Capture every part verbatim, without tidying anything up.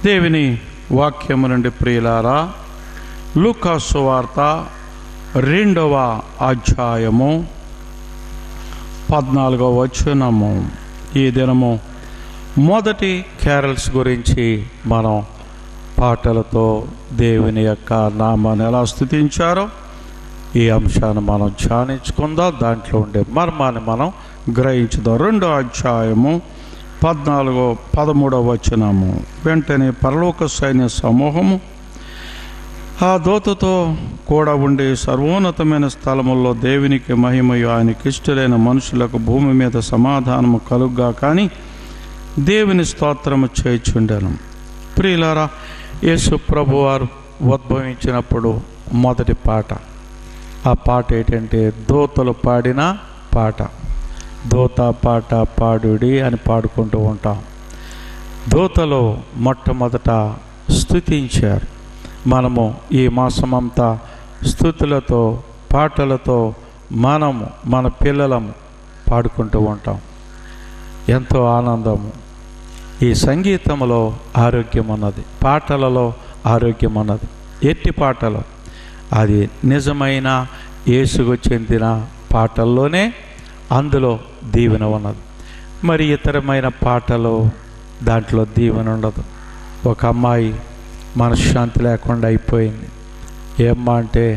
దేవుని వాక్యము నుండి ప్రియులారా, లూకా సువార్త రెండవ అధ్యాయము పద్నాలుగవ వచనము. ఈ దినము మొదటి క్యారల్స్ గురించి మనం పాటలతో దేవుని యొక్క నామాన్ని ఎలా స్తుతించారో ఈ అంశాన్ని మనం ధ్యానించుకుందాం. దాంట్లో ఉండే మర్మాన్ని మనం గ్రహించుదాం. రెండో అధ్యాయము పద్నాలుగో పదమూడవ వచనము. వెంటనే పరలోక సైన్య సమూహము ఆ దూతతో కూడా ఉండే సర్వోన్నతమైన స్థలముల్లో దేవునికి మహిమయు ఆయనకి ఇష్టలైన మనుషులకు భూమి మీద సమాధానము కలుగ్గా కానీ దేవుని స్తోత్రము చేయుచుండెను. ప్రియులారా, యేసు ప్రభువారు ఉద్భవించినప్పుడు మొదటి పాట, ఆ పాట ఏంటంటే దూతలు పాడిన పాట. దూత పాట పాడుడి అని పాడుకుంటూ ఉంటాం. దూతలు మొట్టమొదట స్తుతించారు. మనము ఈ మాసమంతా స్తుతులతో పాటలతో మనము మన పిల్లలము పాడుకుంటూ ఉంటాం. ఎంతో ఆనందము. ఈ సంగీతంలో ఆరోగ్యం ఉన్నది, పాటలలో ఆరోగ్యం ఉన్నది. ఎట్టి పాటలు అది నిజమైన యేసుకు చెందిన పాటల్లోనే అందులో దీవెన ఉన్నది. మరి ఇతరమైన పాటలు దాంట్లో దీవెన ఉండదు. ఒక అమ్మాయి మనశ్శాంతి లేకుండా అయిపోయింది. ఏమ్మా అంటే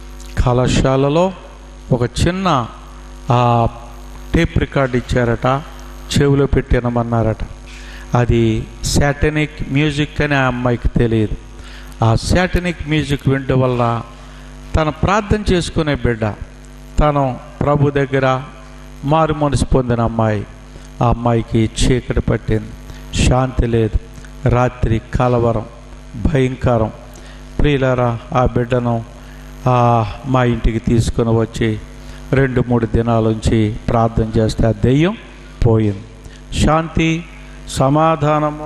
కళాశాలలో ఒక చిన్న ఆ టేప్ రికార్డ్ ఇచ్చారట, చెవిలో పెట్టినమన్నారట. అది శాటనిక్ మ్యూజిక్ అని ఆ అమ్మాయికి తెలియదు. ఆ శాటనిక్ మ్యూజిక్ వినడం వల్ల తను ప్రార్థన చేసుకునే బిడ్డ, తను ప్రభు దగ్గర మారు మనసు పొందిన అమ్మాయి, ఆ అమ్మాయికి చీకటి పట్టింది, శాంతి లేదు, రాత్రి కలవరం, భయంకరం. ప్రియులారా, ఆ బిడ్డను మా ఇంటికి తీసుకుని వచ్చి రెండు మూడు దినాల నుంచి ప్రార్థన చేస్తే ఆ దెయ్యం పోయింది. శాంతి సమాధానము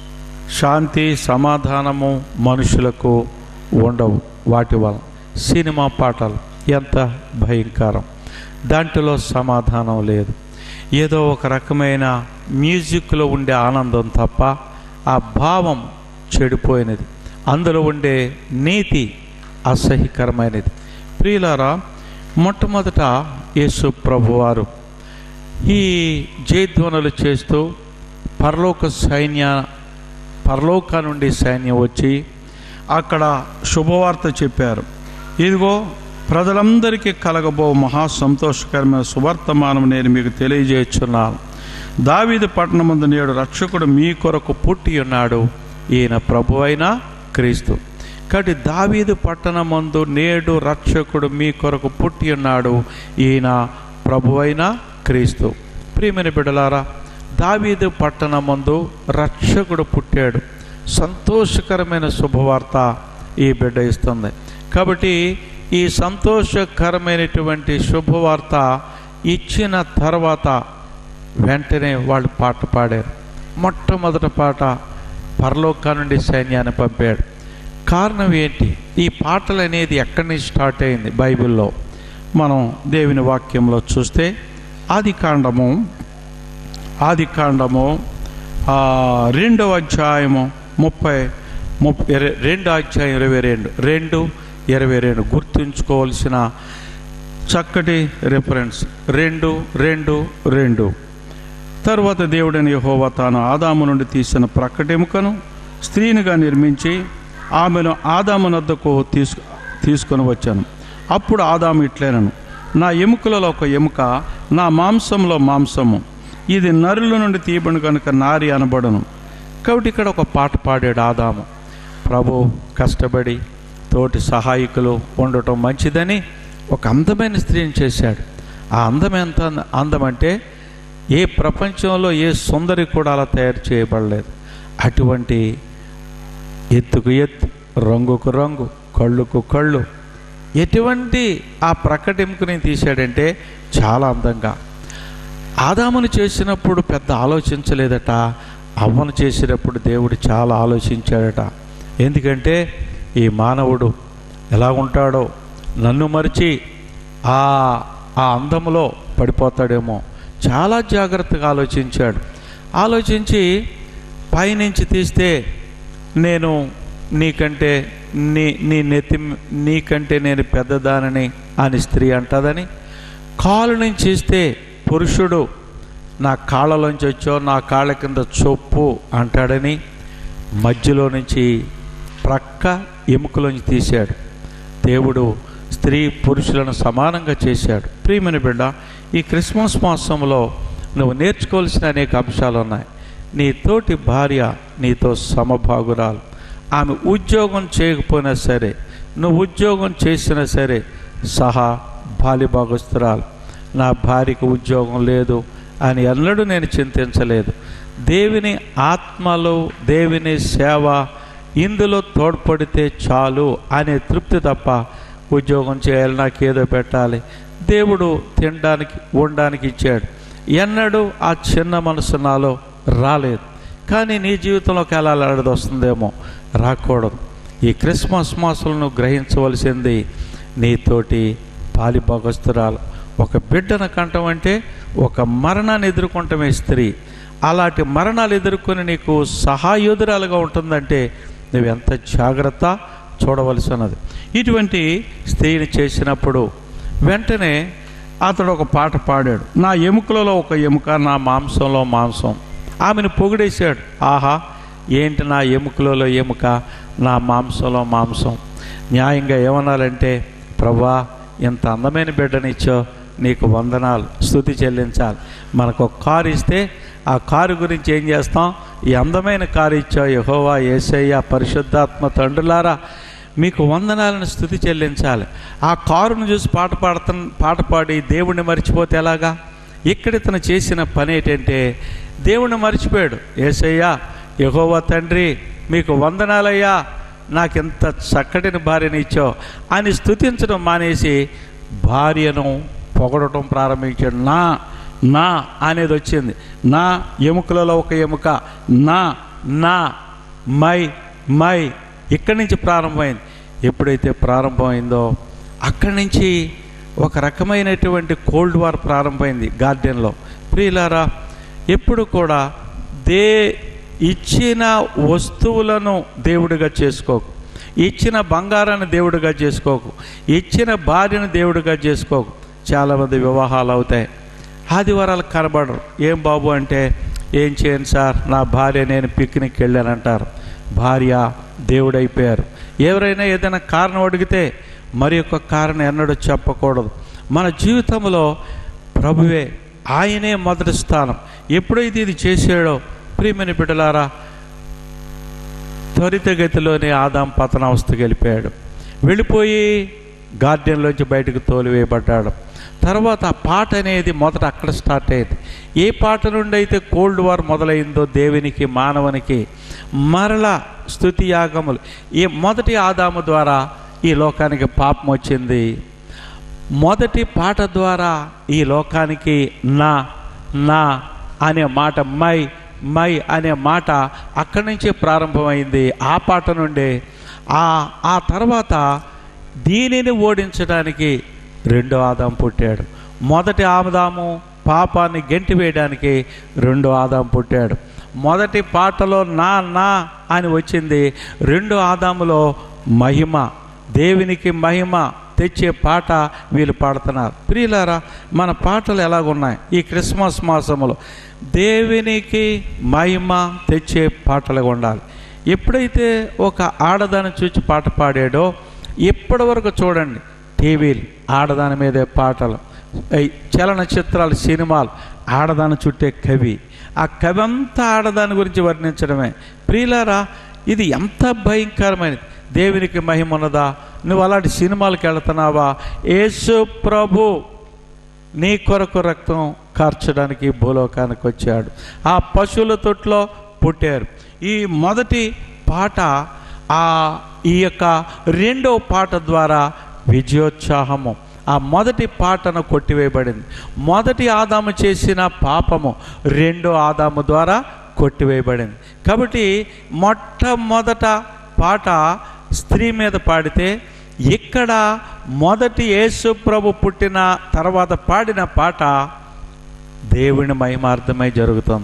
శాంతి సమాధానము మనుషులకు ఉండవు వాటి వల్ల. సినిమా పాటలు ఎంత భయంకరం, దాంట్లో సమాధానం లేదు. ఏదో ఒక రకమైన మ్యూజిక్లో ఉండే ఆనందం తప్ప ఆ భావం చెడిపోయినది, అందులో ఉండే నీతి అసహ్యకరమైనది. ప్రియులారా, మొట్టమొదట యేసు ప్రభువారు ఈ జయధ్వనులు చేస్తూ పరలోక సైన్య పరలోక నుండి సైన్యం వచ్చి అక్కడ శుభవార్త చెప్పారు. ఇదిగో ప్రజలందరికీ కలగబో మహా సంతోషకరమైన సువర్తమానం నేను మీకు తెలియజేస్తున్నాను. దావీదు పట్టణమందు నేడు రక్షకుడు మీ కొరకు పుట్టి ఉన్నాడు, ఈయన ప్రభువైన క్రీస్తు. కాబట్టి దావీదు పట్టణమందు నేడు రక్షకుడు మీ కొరకు పుట్టి ఉన్నాడు, ఈయన ప్రభువైన క్రీస్తు. ప్రియమైన బిడ్డలారా, దావీదు పట్టణమందు రక్షకుడు పుట్టాడు. సంతోషకరమైన శుభవార్త ఈ బిడ్డ ఇస్తుంది. కాబట్టి ఈ సంతోషకరమైనటువంటి శుభవార్త ఇచ్చిన తర్వాత వెంటనే వాళ్ళు పాట పాడారు. మొట్టమొదటి పాట పరలోక నుండి సైన్యాన్ని పంపాడు. కారణం ఏంటి? ఈ పాటలు అనేది ఎక్కడి నుంచి స్టార్ట్ అయింది? బైబిల్లో మనం దేవుని వాక్యంలో చూస్తే ఆది కాండము ఆది కాండము రెండవ అధ్యాయము ముప్పై ముప్పై రెండు అధ్యాయం ఇరవై రెండు రెండు ఇరవై రెండు గుర్తుంచుకోవాల్సిన చక్కటి రిఫరెన్స్. రెండు రెండు రెండు తరువాత దేవుడైన యెహోవా తాను ఆదాము నుండి తీసిన ప్రక్కటెముకను స్త్రీనిగా నిర్మించి ఆమెను ఆదాము నద్దకు తీసుకు తీసుకొని వచ్చాను. అప్పుడు ఆదాము ఇట్లైనను, నా ఎముకలలో ఒక ఎముక, నా మాంసంలో మాంసము, ఇది నరుల నుండి తీయబడి కనుక నారి అనబడను. కాబట్టి ఇక్కడ ఒక పాట పాడాడు ఆదాము. ప్రభు కష్టపడి తోటి సహాయకులు ఉండటం మంచిదని ఒక అందమైన స్త్రీని చేశాడు. ఆ అందం ఎంత అందం అంటే ఏ ప్రపంచంలో ఏ సుందరి కూడా అలా తయారు చేయబడలేదు. అటువంటి ఎత్తుకు ఎత్తు, రంగుకు రంగు, కళ్ళుకు కళ్ళు, ఎటువంటి ఆ ప్రకటింపుని తీశాడంటే చాలా అందంగా. ఆదామును చేసినప్పుడు పెద్ద ఆలోచించలేదట, అవ్వను చేసినప్పుడు దేవుడు చాలా ఆలోచించాడట. ఎందుకంటే ఈ మానవుడు ఎలా ఉంటాడో, నన్ను మరిచి ఆ ఆ అందములో పడిపోతాడేమో, చాలా జాగ్రత్తగా ఆలోచించాడు. ఆలోచించి పైనుంచి తీస్తే నేను నీకంటే నీ నీ నెత్తి నీకంటే నేను పెద్దదానని అని స్త్రీ అంటదని, కాలు నుంచి ఇస్తే పురుషుడు నా కాళ్ళలోంచి వచ్చో నా కాళ్ళ కింద చొప్పు అంటాడని మధ్యలో నుంచి ప్రక్క ఎముకలోంచి తీశాడు. దేవుడు స్త్రీ పురుషులను సమానంగా చేశాడు. ప్రియమైన బిడ్డ, ఈ క్రిస్మస్ మాసంలో నువ్వు నేర్చుకోవాల్సిన అనేక అంశాలు ఉన్నాయి. నీ తోటి భార్య నీతో సమభాగురాలు. ఆమె ఉద్యోగం చేయకపోయినా సరే, నువ్వు ఉద్యోగం చేసినా సరే సహా బాలిభాగస్తురాలు. నా భార్యకు ఉద్యోగం లేదు అని ఎన్నడూ నేను చింతించలేదు. దేవుని ఆత్మలో దేవుని సేవ ఇందులో తోడ్పడితే చాలు అనే తృప్తి తప్ప ఉద్యోగం చేయాలి, నాకు ఏదో పెట్టాలి, దేవుడు తినడానికి ఉండడానికి ఇచ్చాడు, ఎన్నడూ ఆ చిన్న మనసు నాలో రాలేదు. కానీ నీ జీవితంలోకి ఎలా అలాంటిది వస్తుందేమో, రాకూడదు. ఈ క్రిస్మస్ మాసంలో గ్రహించవలసింది నీతోటి బాలిభాగస్తురాలు. ఒక బిడ్డను కంటం అంటే ఒక మరణాన్ని ఎదుర్కొంటమే స్త్రీ. అలాంటి మరణాలు ఎదుర్కొని నీకు సహాయోధురాలుగా ఉంటుందంటే నువ్వు ఎంత జాగ్రత్త చూడవలసి ఉన్నది. ఇటువంటి స్త్రీని చేసినప్పుడు వెంటనే అతడు ఒక పాట పాడాడు. నా ఎముకలలో ఒక ఎముక, నా మాంసంలో మాంసం. ఆమెను పొగిడేశాడు. ఆహా, ఏంటి నా ఎముకలలో ఎముక, నా మాంసంలో మాంసం. న్యాయంగా ఏమనాలంటే, ప్రభువా ఇంత అందమైన బిడ్డనిచ్చో నీకు వందనాలు, స్తుతి చెల్లించాలి. మనకు ఒక కారు ఇస్తే ఆ కారు గురించి ఏం చేస్తాం? ఈ అందమైన కారు ఇచ్చావు యెహోవా, యేసయ్య, పరిశుద్ధాత్మ తండ్రులారా మీకు వందనాలను స్తుతి చెల్లించాలి. ఆ కారును చూసి పాట పాడుతు పాట పాడి దేవుణ్ణి మర్చిపోతే ఎలాగా? ఇక్కడ ఇతను చేసిన పని ఏంటంటే దేవుణ్ణి మర్చిపోయాడు. యేసయ్య, యెహోవా తండ్రి మీకు వందనాలయ్యా, నాకు ఎంత చక్కటిని భార్యని ఇచ్చావు అని స్తుతించడం మానేసి భార్యను పొగడటం ప్రారంభించాడు. నా నా అనేది వచ్చింది. నా ఎముకలలో ఒక ఎముక, నా నా మై మై ఇక్కడి నుంచి ప్రారంభమైంది. ఎప్పుడైతే ప్రారంభమైందో అక్కడి నుంచి ఒక రకమైనటువంటి కోల్డ్ వార్ ప్రారంభమైంది గార్డెన్లో. ప్రియులారా, ఎప్పుడు కూడా దే ఇచ్చిన వస్తువులను దేవుడిగా చేసుకోకు, ఇచ్చిన బంగారాన్ని దేవుడిగా చేసుకోకు, ఇచ్చిన భార్యను దేవుడిగా చేసుకోకు. చాలామంది వివాహాలు అవుతాయి, ఆదివారాలు కనబడరు. ఏం బాబు అంటే, ఏం చేయను సార్, నా భార్య నేను పిక్నిక్ వెళ్ళానంటారు. భార్య దేవుడైపోయారు. ఎవరైనా ఏదైనా కారణం అడిగితే మరి యొక్క కారణం ఎన్నడూ చెప్పకూడదు. మన జీవితంలో ప్రభువే, ఆయనే మొదటి స్థానం. ఎప్పుడైతే ఇది చేసాడో ప్రియమైన బిడ్డలారా, త్వరితగతిలోనే ఆదాం పతనావస్థకి వెళ్ళిపోయాడు. వెళ్ళిపోయి గార్డెన్లోంచి బయటకు తోలివేయబడ్డాడు. తర్వాత ఆ పాట అనేది మొదట అక్కడ స్టార్ట్ అయింది. ఏ పాట నుండి అయితే కోల్డ్ వార్ మొదలైందో దేవునికి మానవునికి మరల స్తుతి యాగములు. ఈ మొదటి ఆదాము ద్వారా ఈ లోకానికి పాపం వచ్చింది. మొదటి పాట ద్వారా ఈ లోకానికి నా నా అనే మాట, మై మై అనే మాట అక్కడి నుంచే ప్రారంభమైంది. ఆ పాట నుండే ఆ ఆ తర్వాత దీనిని ఓడించడానికి రెండో ఆదాం పుట్టాడు. మొదటి ఆదాము పాపాన్ని గెంటి వేయడానికి రెండో ఆదాం పుట్టాడు. మొదటి పాటలో నా నా అని వచ్చింది. రెండో ఆదాములో మహిమ, దేవునికి మహిమ తెచ్చే పాట వీళ్ళు పాడుతున్నారు. ప్రియులారా, మన పాటలు ఎలాగున్నాయి ఈ క్రిస్మస్ మాసంలో? దేవునికి మహిమ తెచ్చే పాటలుగా ఉండాలి. ఎప్పుడైతే ఒక ఆడదాన్ని చూచి పాట పాడాడో ఇప్పటి వరకు చూడండి, టీవీలు ఆడదాని మీదే పాటలు, చలనచిత్రాలు, సినిమాలు ఆడదాని చుట్టే కవి, ఆ కవి అంతా ఆడదాని గురించి వర్ణించడమే. ప్రియులారా, ఇది ఎంత భయంకరమైనది. దేవునికి మహిమ ఉన్నదా? నువ్వు అలాంటి సినిమాలకు వెళుతున్నావా? యేసు ప్రభు నీ కొరకు రక్తం కార్చడానికి భూలోకానికి వచ్చాడు. ఆ పశువుల తొట్లో పుట్టారు. ఈ మొదటి పాట, ఆ ఈ యొక్క రెండో పాట ద్వారా విజయోత్సాహము, ఆ మొదటి పాటను కొట్టివేయబడింది. మొదటి ఆదాము చేసిన పాపము రెండో ఆదాము ద్వారా కొట్టివేయబడింది. కాబట్టి మొట్టమొదట పాట స్త్రీ మీద పాడితే, ఇక్కడ మొదటి యేసు ప్రభు పుట్టిన తర్వాత పాడిన పాట దేవుని మహిమార్థమై జరుగుతుంది.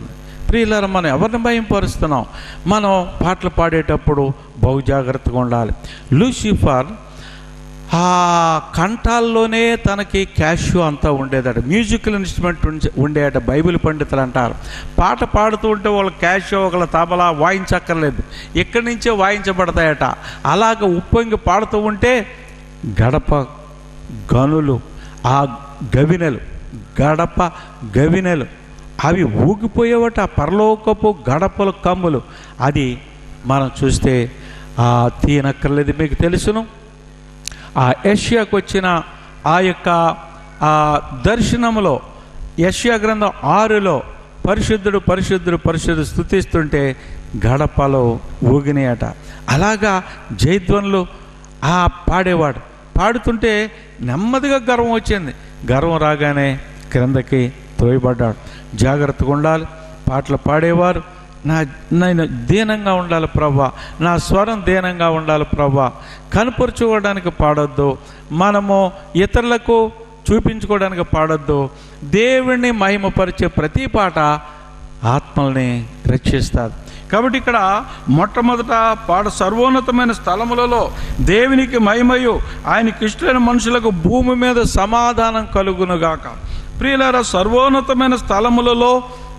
ప్రియులారా, మనం ఎవరిని మహిమపరుస్తున్నాం? మనం పాటలు పాడేటప్పుడు బహు జాగ్రత్తగా ఉండాలి. లూసిఫర్ ఆ కంఠాల్లోనే తనకి క్యాష్యూ అంతా ఉండేదట, మ్యూజికల్ ఇన్స్ట్రుమెంట్ ఉండేట. బైబిల్ పండితులు అంటారు, పాట పాడుతూ ఉంటే వాళ్ళ క్యాష్యూ ఒకళ్ళ తబలా వాయించక్కర్లేదు, ఇక్కడి నుంచే వాయించబడతాయట. అలాగ ఉప్పొంగి పాడుతూ ఉంటే గడప గనులు, ఆ గవినెలు, గడప గవినెలు అవి ఊగిపోయేవట, పరలోకపు గడపల కమ్ములు. అది మనం చూస్తే తీయనక్కర్లేదు, మీకు తెలుసును. ఆ యెషయాకు వచ్చిన ఆ యొక్క ఆ దర్శనములో, యెషయా గ్రంథం ఆరులో పరిశుద్ధుడు పరిశుద్ధుడు పరిశుద్ధుడు స్తుతిస్తుంటే గడపలో ఊగినాయట. అలాగా జయధ్వనులు ఆ పాడేవాడు, పాడుతుంటే నెమ్మదిగా గర్వం వచ్చింది. గర్వం రాగానే క్రిందకి త్రోయబడ్డాడు. జాగ్రత్తగా ఉండాలి. పాటలు పాడేవారు, నా నేను దీనంగా ఉండాలి ప్రభా, నా స్వరం దీనంగా ఉండాలి ప్రభా. కనపరుచుకోవడానికి పాడొద్దు, మనము ఇతరులకు చూపించుకోవడానికి పాడొద్దు. దేవుణ్ణి మహిమపరిచే ప్రతి పాట ఆత్మల్ని రక్షిస్తారు. కాబట్టి ఇక్కడ మొట్టమొదట పాట సర్వోన్నతమైన స్థలములలో దేవునికి మహిమయు ఆయనకి ఇష్టమైన మనుషులకు భూమి మీద సమాధానం కలుగునుగాక. ప్రియులారా, సర్వోన్నతమైన స్థలములలో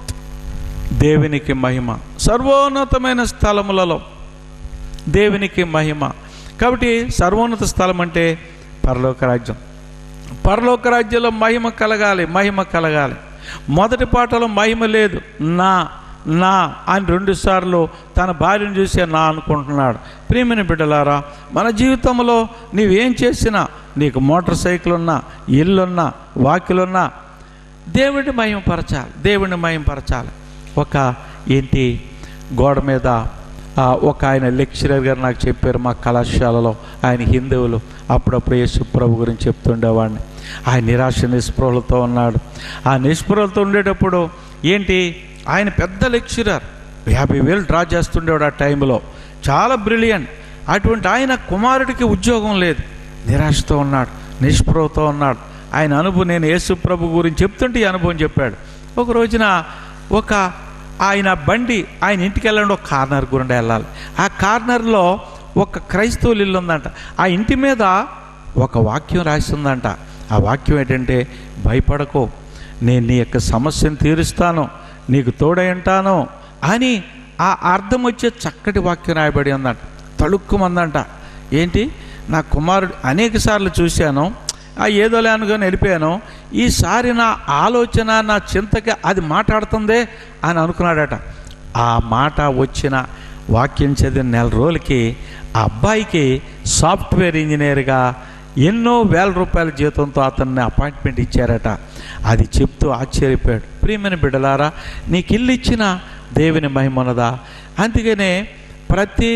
దేవునికి మహిమ, సర్వోన్నతమైన స్థలములలో దేవునికి మహిమ. కాబట్టి సర్వోన్నత స్థలం అంటే పరలోక రాజ్యం. పరలోక రాజ్యంలో మహిమ కలగాలి, మహిమ కలగాలి. మొదటి పాటలో మహిమ లేదు, నా నా అని రెండుసార్లు తన భార్యను చూసే నా అనుకుంటున్నాడు. ప్రియమైన బిడ్డలారా, మన జీవితంలో నీవేం చేసినా, నీకు మోటార్ సైకిల్ ఉన్నా, ఇల్లున్నా, వాకిలున్నా, దేవుడిని మహిమపరచాలి, దేవుడిని మహిమపరచాలి. ఒక ఏంటి గోడ మీద ఒక ఆయన లెక్చరర్ గారు నాకు చెప్పారు, మా కళాశాలలో ఆయన హిందువులు, అప్పుడప్పుడు యేసు ప్రభు గురించి చెప్తుండేవాడిని. ఆయన నిరాశ నిస్పృహలతో ఉన్నాడు. ఆ నిస్పృహలతో ఉండేటప్పుడు ఏంటి, ఆయన పెద్ద లెక్చరర్, యాభై వేలు డ్రా చేస్తుండేవాడు ఆ టైంలో, చాలా బ్రిలియంట్. అటువంటి ఆయన కుమారుడికి ఉద్యోగం లేదు, నిరాశతో ఉన్నాడు, నిస్పృహతో ఉన్నాడు. ఆయన అనుభవం, నేను యేసు ప్రభు గురించి చెప్తుంటే ఈ అనుభవం చెప్పాడు. ఒక రోజున ఒక ఆయన బండి ఆయన ఇంటికి వెళ్ళండి, ఒక కార్నర్ గుండా వెళ్ళాలి. ఆ కార్నర్లో ఒక క్రైస్తవులు ఇల్లు ఉందంట. ఆ ఇంటి మీద ఒక వాక్యం రాసిందంట. ఆ వాక్యం ఏంటంటే, భయపడకు, నేను నీ యొక్క సమస్యను తీరుస్తాను, నీకు తోడై ఉంటాను అని ఆ అర్థం వచ్చే చక్కటి వాక్యం రాయబడి ఉందంట. తళుక్కుమందంట. ఏంటి, నా కుమారుడు అనేక సార్లు చూశాను, ఆ ఏదోలే అనుకొని వెళ్ళిపోయాను, ఈసారి నా ఆలోచన, నా చింతకి అది మాట్లాడుతుందే అని అనుకున్నాడట. ఆ మాట వచ్చిన వాక్యం చదివిన నెల రోజులకి ఆ అబ్బాయికి సాఫ్ట్వేర్ ఇంజనీర్గా ఎన్నో వేల రూపాయల జీతంతో అతన్ని అపాయింట్మెంట్ ఇచ్చారట. అది చెప్తూ ఆశ్చర్యపోయాడు. ప్రియమైన బిడ్డలారా, నీకు ఇల్లు ఇచ్చిన దేవుని మహిమనదా? అందుకనే ప్రతి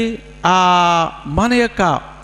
మన యొక్క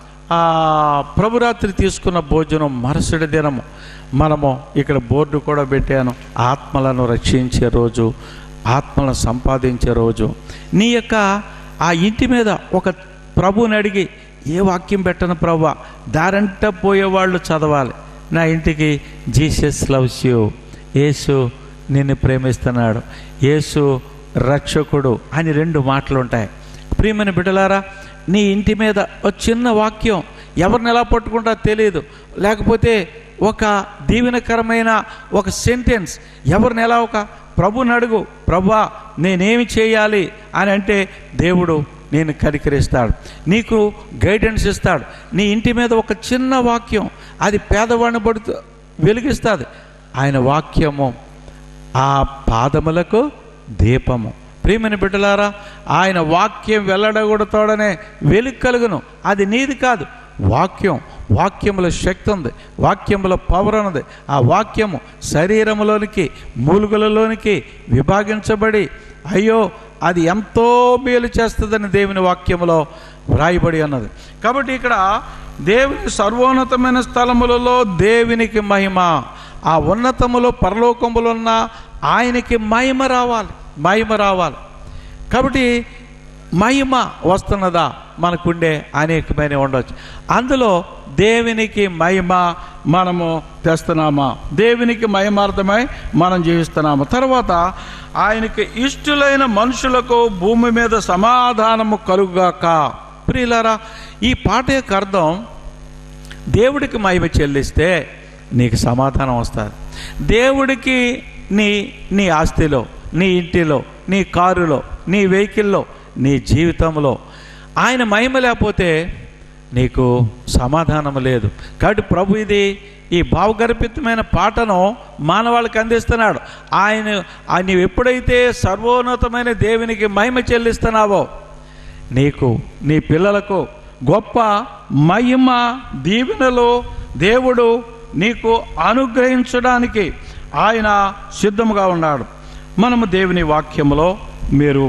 ప్రభురాత్రి తీసుకున్న భోజనం మరుసటి దినము మనము ఇక్కడ బోర్డు కూడా పెట్టాను, ఆత్మలను రక్షించే రోజు, ఆత్మలను సంపాదించే రోజు. నీ యొక్క ఆ ఇంటి మీద ఒక ప్రభువుని అడిగి, ఏ వాక్యం పెట్టను ప్రభు, దారంట పోయేవాళ్ళు చదవాలి, నా ఇంటికి జీసస్ లవ్స్ యూ, యేసు నిన్ను ప్రేమిస్తున్నాడు, యేసు రక్షకుడు అని రెండు మాటలు ఉంటాయి. ప్రియమైన బిడ్డలారా, నీ ఇంటి మీద ఒక చిన్న వాక్యం, ఎవరిని ఎలా పట్టుకుంటా తెలియదు, లేకపోతే ఒక దీవెనకరమైన ఒక సెంటెన్స్, ఎవరిని ఎలా, ఒక ప్రభుని అడుగు, ప్రభువా నేనేమి చేయాలి అని అంటే దేవుడు నేను కనికరిస్తాడు, నీకు గైడెన్స్ ఇస్తాడు. నీ ఇంటి మీద ఒక చిన్న వాక్యం, అది పేదవాడిని పడుతూ వెలిగిస్తుంది. ఆయన వాక్యము ఆ పాదములకు దీపము. ప్రియమైన బిడ్డలారా, ఆయన వాక్యం వెల్లడగొడతాడనే వెలుగు కలుగును. అది నీది కాదు, వాక్యం, వాక్యములో శక్తి ఉంది, వాక్యములో పవర్ ఉన్నది. ఆ వాక్యము శరీరంలోనికి, మూలుగులలోనికి విభాగించబడి, అయ్యో అది ఎంతో మేలు చేస్తుందని దేవుని వాక్యములో వ్రాయబడి ఉన్నది. కాబట్టి ఇక్కడ దేవుని సర్వోన్నతమైన స్థలములలో దేవునికి మహిమ, ఆ ఉన్నతములో పరలోకములో ఉన్న ఆయనకి మహిమ రావాలి, మహిమ రావాలి. కాబట్టి మహిమ వస్తున్నదా? మనకుండే అనేకమైన ఉండవచ్చు. అందులో దేవునికి మహిమ మనము తెస్తున్నామా, దేవునికి మహిమార్థమై మనం జీవిస్తున్నాము. తర్వాత ఆయనకి ఇష్టలైన మనుషులకు భూమి మీద సమాధానము కలుగుగాక. ప్రియులారా, ఈ పాట యొక్క అర్థం, దేవుడికి మహిమ చెల్లిస్తే నీకు సమాధానం వస్తుంది. దేవుడికి నీ నీ ఆస్తిలో, నీ ఇంటిలో, నీ కారులో, నీ వెహికల్లో, నీ జీవితంలో ఆయన మహిమ లేకపోతే నీకు సమాధానం లేదు. కాబట్టి ప్రభు ఇది ఈ భావగర్భితమైన పాటను మానవాళికి అందిస్తున్నాడు. ఆయన నీవు ఎప్పుడైతే సర్వోన్నతమైన దేవునికి మహిమ చెల్లిస్తున్నావో నీకు, నీ పిల్లలకు గొప్ప మహిమ దీవెనలు దేవుడు నీకు అనుగ్రహించడానికి ఆయన సిద్ధముగా ఉన్నాడు. మనము దేవుని వాక్యములో మీరు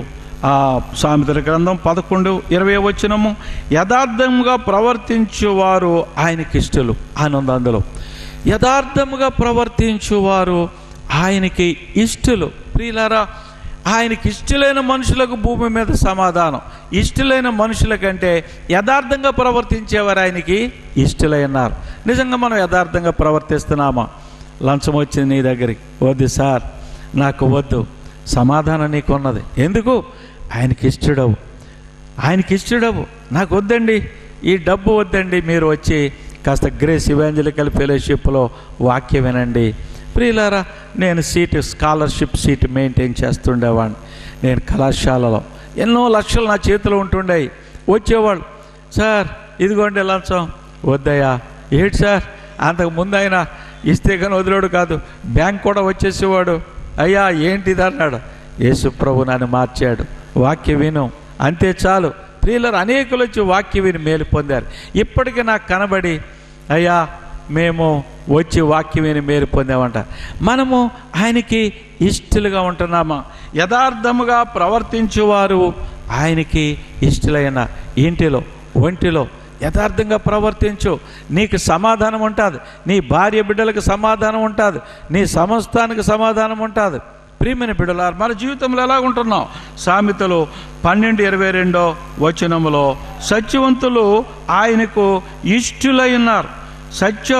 సామెతల గ్రంథం పదకొండు ఇరవై వచనము, యథార్థముగా ప్రవర్తించువారు ఆయనకి ఇష్టలు అని ఉంది. అందులో యథార్థముగా ప్రవర్తించువారు ఆయనకి ఇష్టలు. ప్రియులారా, ఆయనకి ఇష్టలైన మనుషులకు భూమి మీద సమాధానం. ఇష్టలైన మనుషుల కంటే యథార్థంగా ప్రవర్తించేవారు ఆయనకి ఇష్టలైనారు. నిజంగా మనం యథార్థంగా ప్రవర్తిస్తున్నామా? లంచం వచ్చింది నీ దగ్గరికి, వద్దు సార్, నాకు వద్దు, సమాధానం నీకు ఉన్నది. ఎందుకు? ఆయనకి ఇష్టడవు, ఆయనకి ఇష్టడవు. నాకు వద్దండి, ఈ డబ్బు వద్దండి, మీరు వచ్చి కాస్త గ్రేస్ ఇవాంజలికల్ ఫెలోషిప్లో వాక్యం వినండి. ప్రియులారా, నేను సీటు స్కాలర్షిప్ సీట్ మెయింటైన్ చేస్తుండేవాడిని. నేను కళాశాలలో ఎన్నో లక్షలు నా చేతిలో ఉంటుండేవి. వచ్చేవాళ్ళు, సార్ ఇదిగోండి లంచం. వద్దయ్యా. ఏంటి సార్? అంతకు ముందు ఆయన ఇస్తే కానీ వదిలేడు కాదు, బ్యాంక్ కూడా వచ్చేసేవాడు. అయ్యా ఏంటిది అన్నాడు. యేసు ప్రభు నన్ను మార్చాడు, వాక్యం విను, అంతే చాలు. ప్రియులారా, అనేకులు వచ్చి వాక్యం విని మేలు పొందారు. ఇప్పటికీ నాకు కనబడి, అయ్యా మేము వచ్చి వాక్యం విని మేలు పొందామంట. మనము ఆయనకి ఇష్టలుగా ఉంటున్నామా? యథార్థముగా ప్రవర్తించేవారు ఆయనకి ఇష్టలైన ఇంటిలో, ఒంటిలో యథార్థంగా ప్రవర్తించు, నీకు సమాధానం ఉంటుంది. నీ భార్య బిడ్డలకు సమాధానం ఉంటుంది, నీ సమస్తానికి సమాధానం ఉంటుంది. ప్రియమైన బిడ్డలారా, మన జీవితంలో ఎలా ఉంటున్నాం? సామెతలు పన్నెండు ఇరవై రెండో వచనములో, సత్యవంతులు ఆయనకు ఇష్టలై ఉన్నారు. సత్య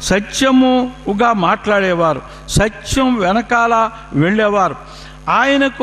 సత్యముగా మాట్లాడేవారు, సత్యం వెనకాల వెళ్ళేవారు ఆయనకు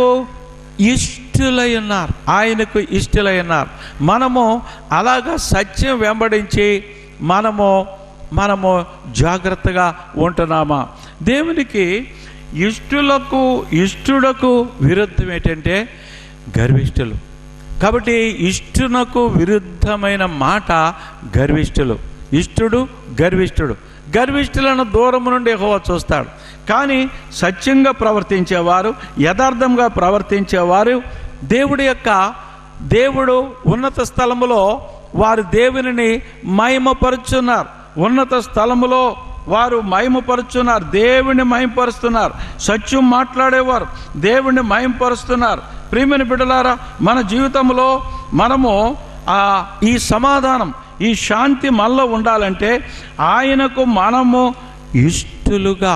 ఇష్టలై ఉన్నారు. ఆయనకు ఇష్టలై ఉన్నారు. మనము అలాగా సత్యం వెంబడించి మనము మనము జాగ్రత్తగా ఉంటున్నామా? దేవునికి ఇష్టులకు ఇష్టుడకు విరుద్ధం ఏంటంటే గర్విష్ఠులు. కాబట్టి ఇష్టునకు విరుద్ధమైన మాట గర్విష్ఠులు. ఇష్టుడు, గర్విష్ఠుడు. గర్విష్ఠులను దూరం నుండి యెహోవా చూస్తాడు. కానీ సత్యంగా ప్రవర్తించేవారు, యథార్థంగా ప్రవర్తించేవారు దేవుడి యొక్క దేవుడు ఉన్నత స్థలములో వారు దేవునిని మహిమపరుచున్నారు. ఉన్నత స్థలములో వారు మహిమపరుచున్నారు, దేవుని మహిమపరుస్తున్నారు. సత్యం మాట్లాడేవారు దేవుని మహిమపరుస్తున్నారు. ప్రియమైన బిడ్డలారా, మన జీవితంలో మనము ఈ సమాధానం, ఈ శాంతి మనలో ఉండాలంటే ఆయనకు మనము ఇష్టలుగా,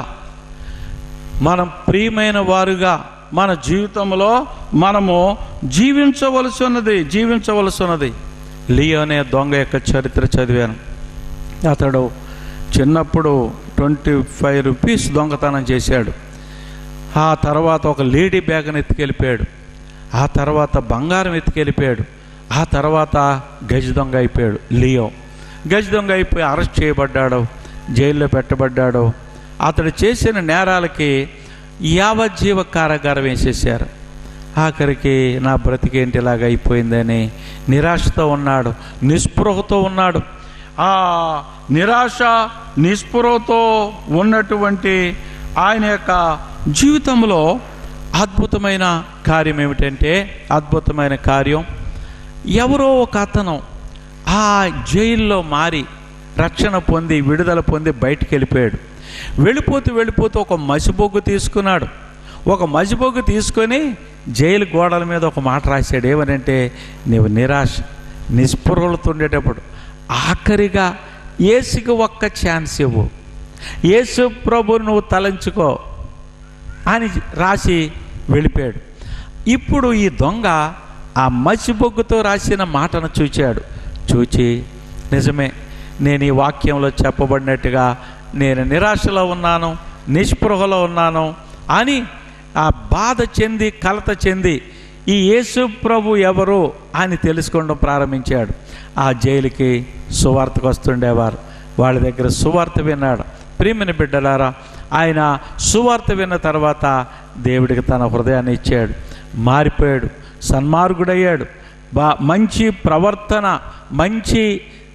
మనం ప్రియమైన వారుగా మన జీవితంలో మనము జీవించవలసి ఉన్నది జీవించవలసి ఉన్నది లియో అనే దొంగ యొక్క చరిత్ర చదివాను. అతడు చిన్నప్పుడు ట్వంటీ ఫైవ్ రూపీస్ దొంగతనం చేశాడు. ఆ తర్వాత ఒక లేడీ బ్యాగ్ని ఎత్తుకెళ్ళిపోయాడు. ఆ తర్వాత బంగారం ఎత్తుకెళ్ళిపోయాడు. ఆ తర్వాత గజ దొంగ అయిపోయాడు లియో. గజ దొంగ అయిపోయి అరెస్ట్ చేయబడ్డాడు, జైల్లో పెట్టబడ్డాడు. అతడు చేసిన నేరాలకి యావజ్జీవ కారాగారం వేసేసారు. ఆఖరికి నా బ్రతికేంటి ఇలాగ అయిపోయిందని నిరాశతో ఉన్నాడు, నిస్పృహతో ఉన్నాడు. ఆ నిరాశ నిస్పృహతో ఉన్నటువంటి ఆయన యొక్క జీవితంలో అద్భుతమైన కార్యం ఏమిటంటే, అద్భుతమైన కార్యం, ఎవరో ఒక అతను ఆ జైల్లో మారి రక్షణ పొంది విడుదల పొంది బయటికి వెళ్ళిపోయాడు. వెళ్ళిపోతూ వెళ్ళిపోతూ ఒక మసిబొగ్గు తీసుకున్నాడు. ఒక మసిబొగ్గు తీసుకొని జైలు గోడల మీద ఒక మాట రాశాడు. ఏమనంటే, నీవు నిరాశ నిస్పృహలతో ఉండేటప్పుడు ఆఖరిగా యేసుకి ఒక్క ఛాన్స్ ఇవ్వు, యేసు ప్రభు నువ్వు తలంచుకో అని రాసి వెళ్ళిపోయాడు. ఇప్పుడు ఈ దొంగ ఆ మసిబొగ్గుతో రాసిన మాటను చూచాడు. చూచి నిజమే, నేను ఈ వాక్యంలో చెప్పబడినట్టుగా నేను నిరాశలో ఉన్నాను, నిస్పృహలో ఉన్నాను అని ఆ బాధ చెంది కలత చెంది ఈ యేసు ప్రభు ఎవరు అని తెలుసుకోవడం ప్రారంభించాడు. ఆ జైలుకి సువార్తకు వస్తుండేవారు, వాళ్ళ దగ్గర సువార్త విన్నాడు. ప్రియమైన బిడ్డలారా, ఆయన సువార్త విన్న తర్వాత దేవుడికి తన హృదయాన్ని ఇచ్చాడు, మారిపోయాడు, సన్మార్గుడయ్యాడు. బా మంచి ప్రవర్తన, మంచి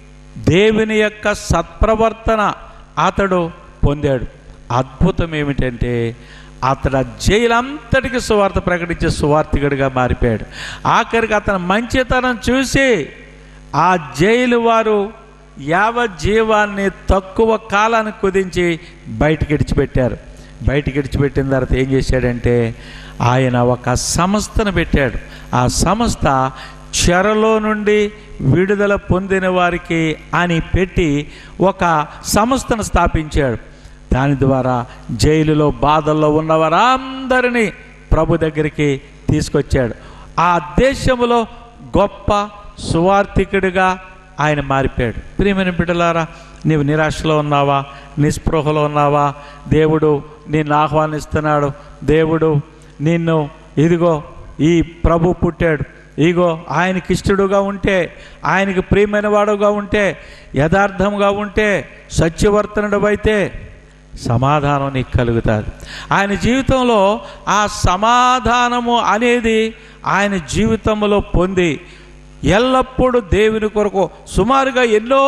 దేవుని యొక్క సత్ప్రవర్తన అతడు పొందాడు. అద్భుతం ఏమిటంటే అతడు జైలంతటికి సువార్త ప్రకటించే సువార్థికుడిగా మారిపోయాడు. ఆఖరికి అతని మంచితనం చూసి ఆ జైలు వారు యావజ్జీవాన్ని తక్కువ కాలానికి కుదించి బయటికి ఇడిచిపెట్టారు. బయటికి ఇడిచిపెట్టిన తర్వాత ఏం చేశాడంటే ఆయన ఒక సంస్థను పెట్టాడు. ఆ సంస్థ చెరలో నుండి విడుదల పొందిన వారికి అని పెట్టి ఒక సంస్థను స్థాపించాడు. దాని ద్వారా జైలులో బాధల్లో ఉన్నవారందరినీ ప్రభు దగ్గరికి తీసుకొచ్చాడు. ఆ దేశంలో గొప్ప సువార్థికుడిగా ఆయన మారిపోయాడు. ప్రియమైన బిడ్డలారా, నీవు నిరాశలో ఉన్నావా, నిస్పృహలో ఉన్నావా? దేవుడు నిన్ను ఆహ్వానిస్తున్నాడు. దేవుడు నిన్ను ఇదిగో ఈ ప్రభు పుట్టాడు, ఇగో ఆయనకి ఇష్టడుగా ఉంటే, ఆయనకి ప్రియమైన వాడుగా ఉంటే, యథార్థంగా ఉంటే, సత్యవర్తనుడు అయితే సమాధానం నీకు కలుగుతుంది. ఆయన జీవితంలో ఆ సమాధానము అనేది ఆయన జీవితంలో పొంది ఎల్లప్పుడూ దేవుని కొరకు సుమారుగా ఎన్నో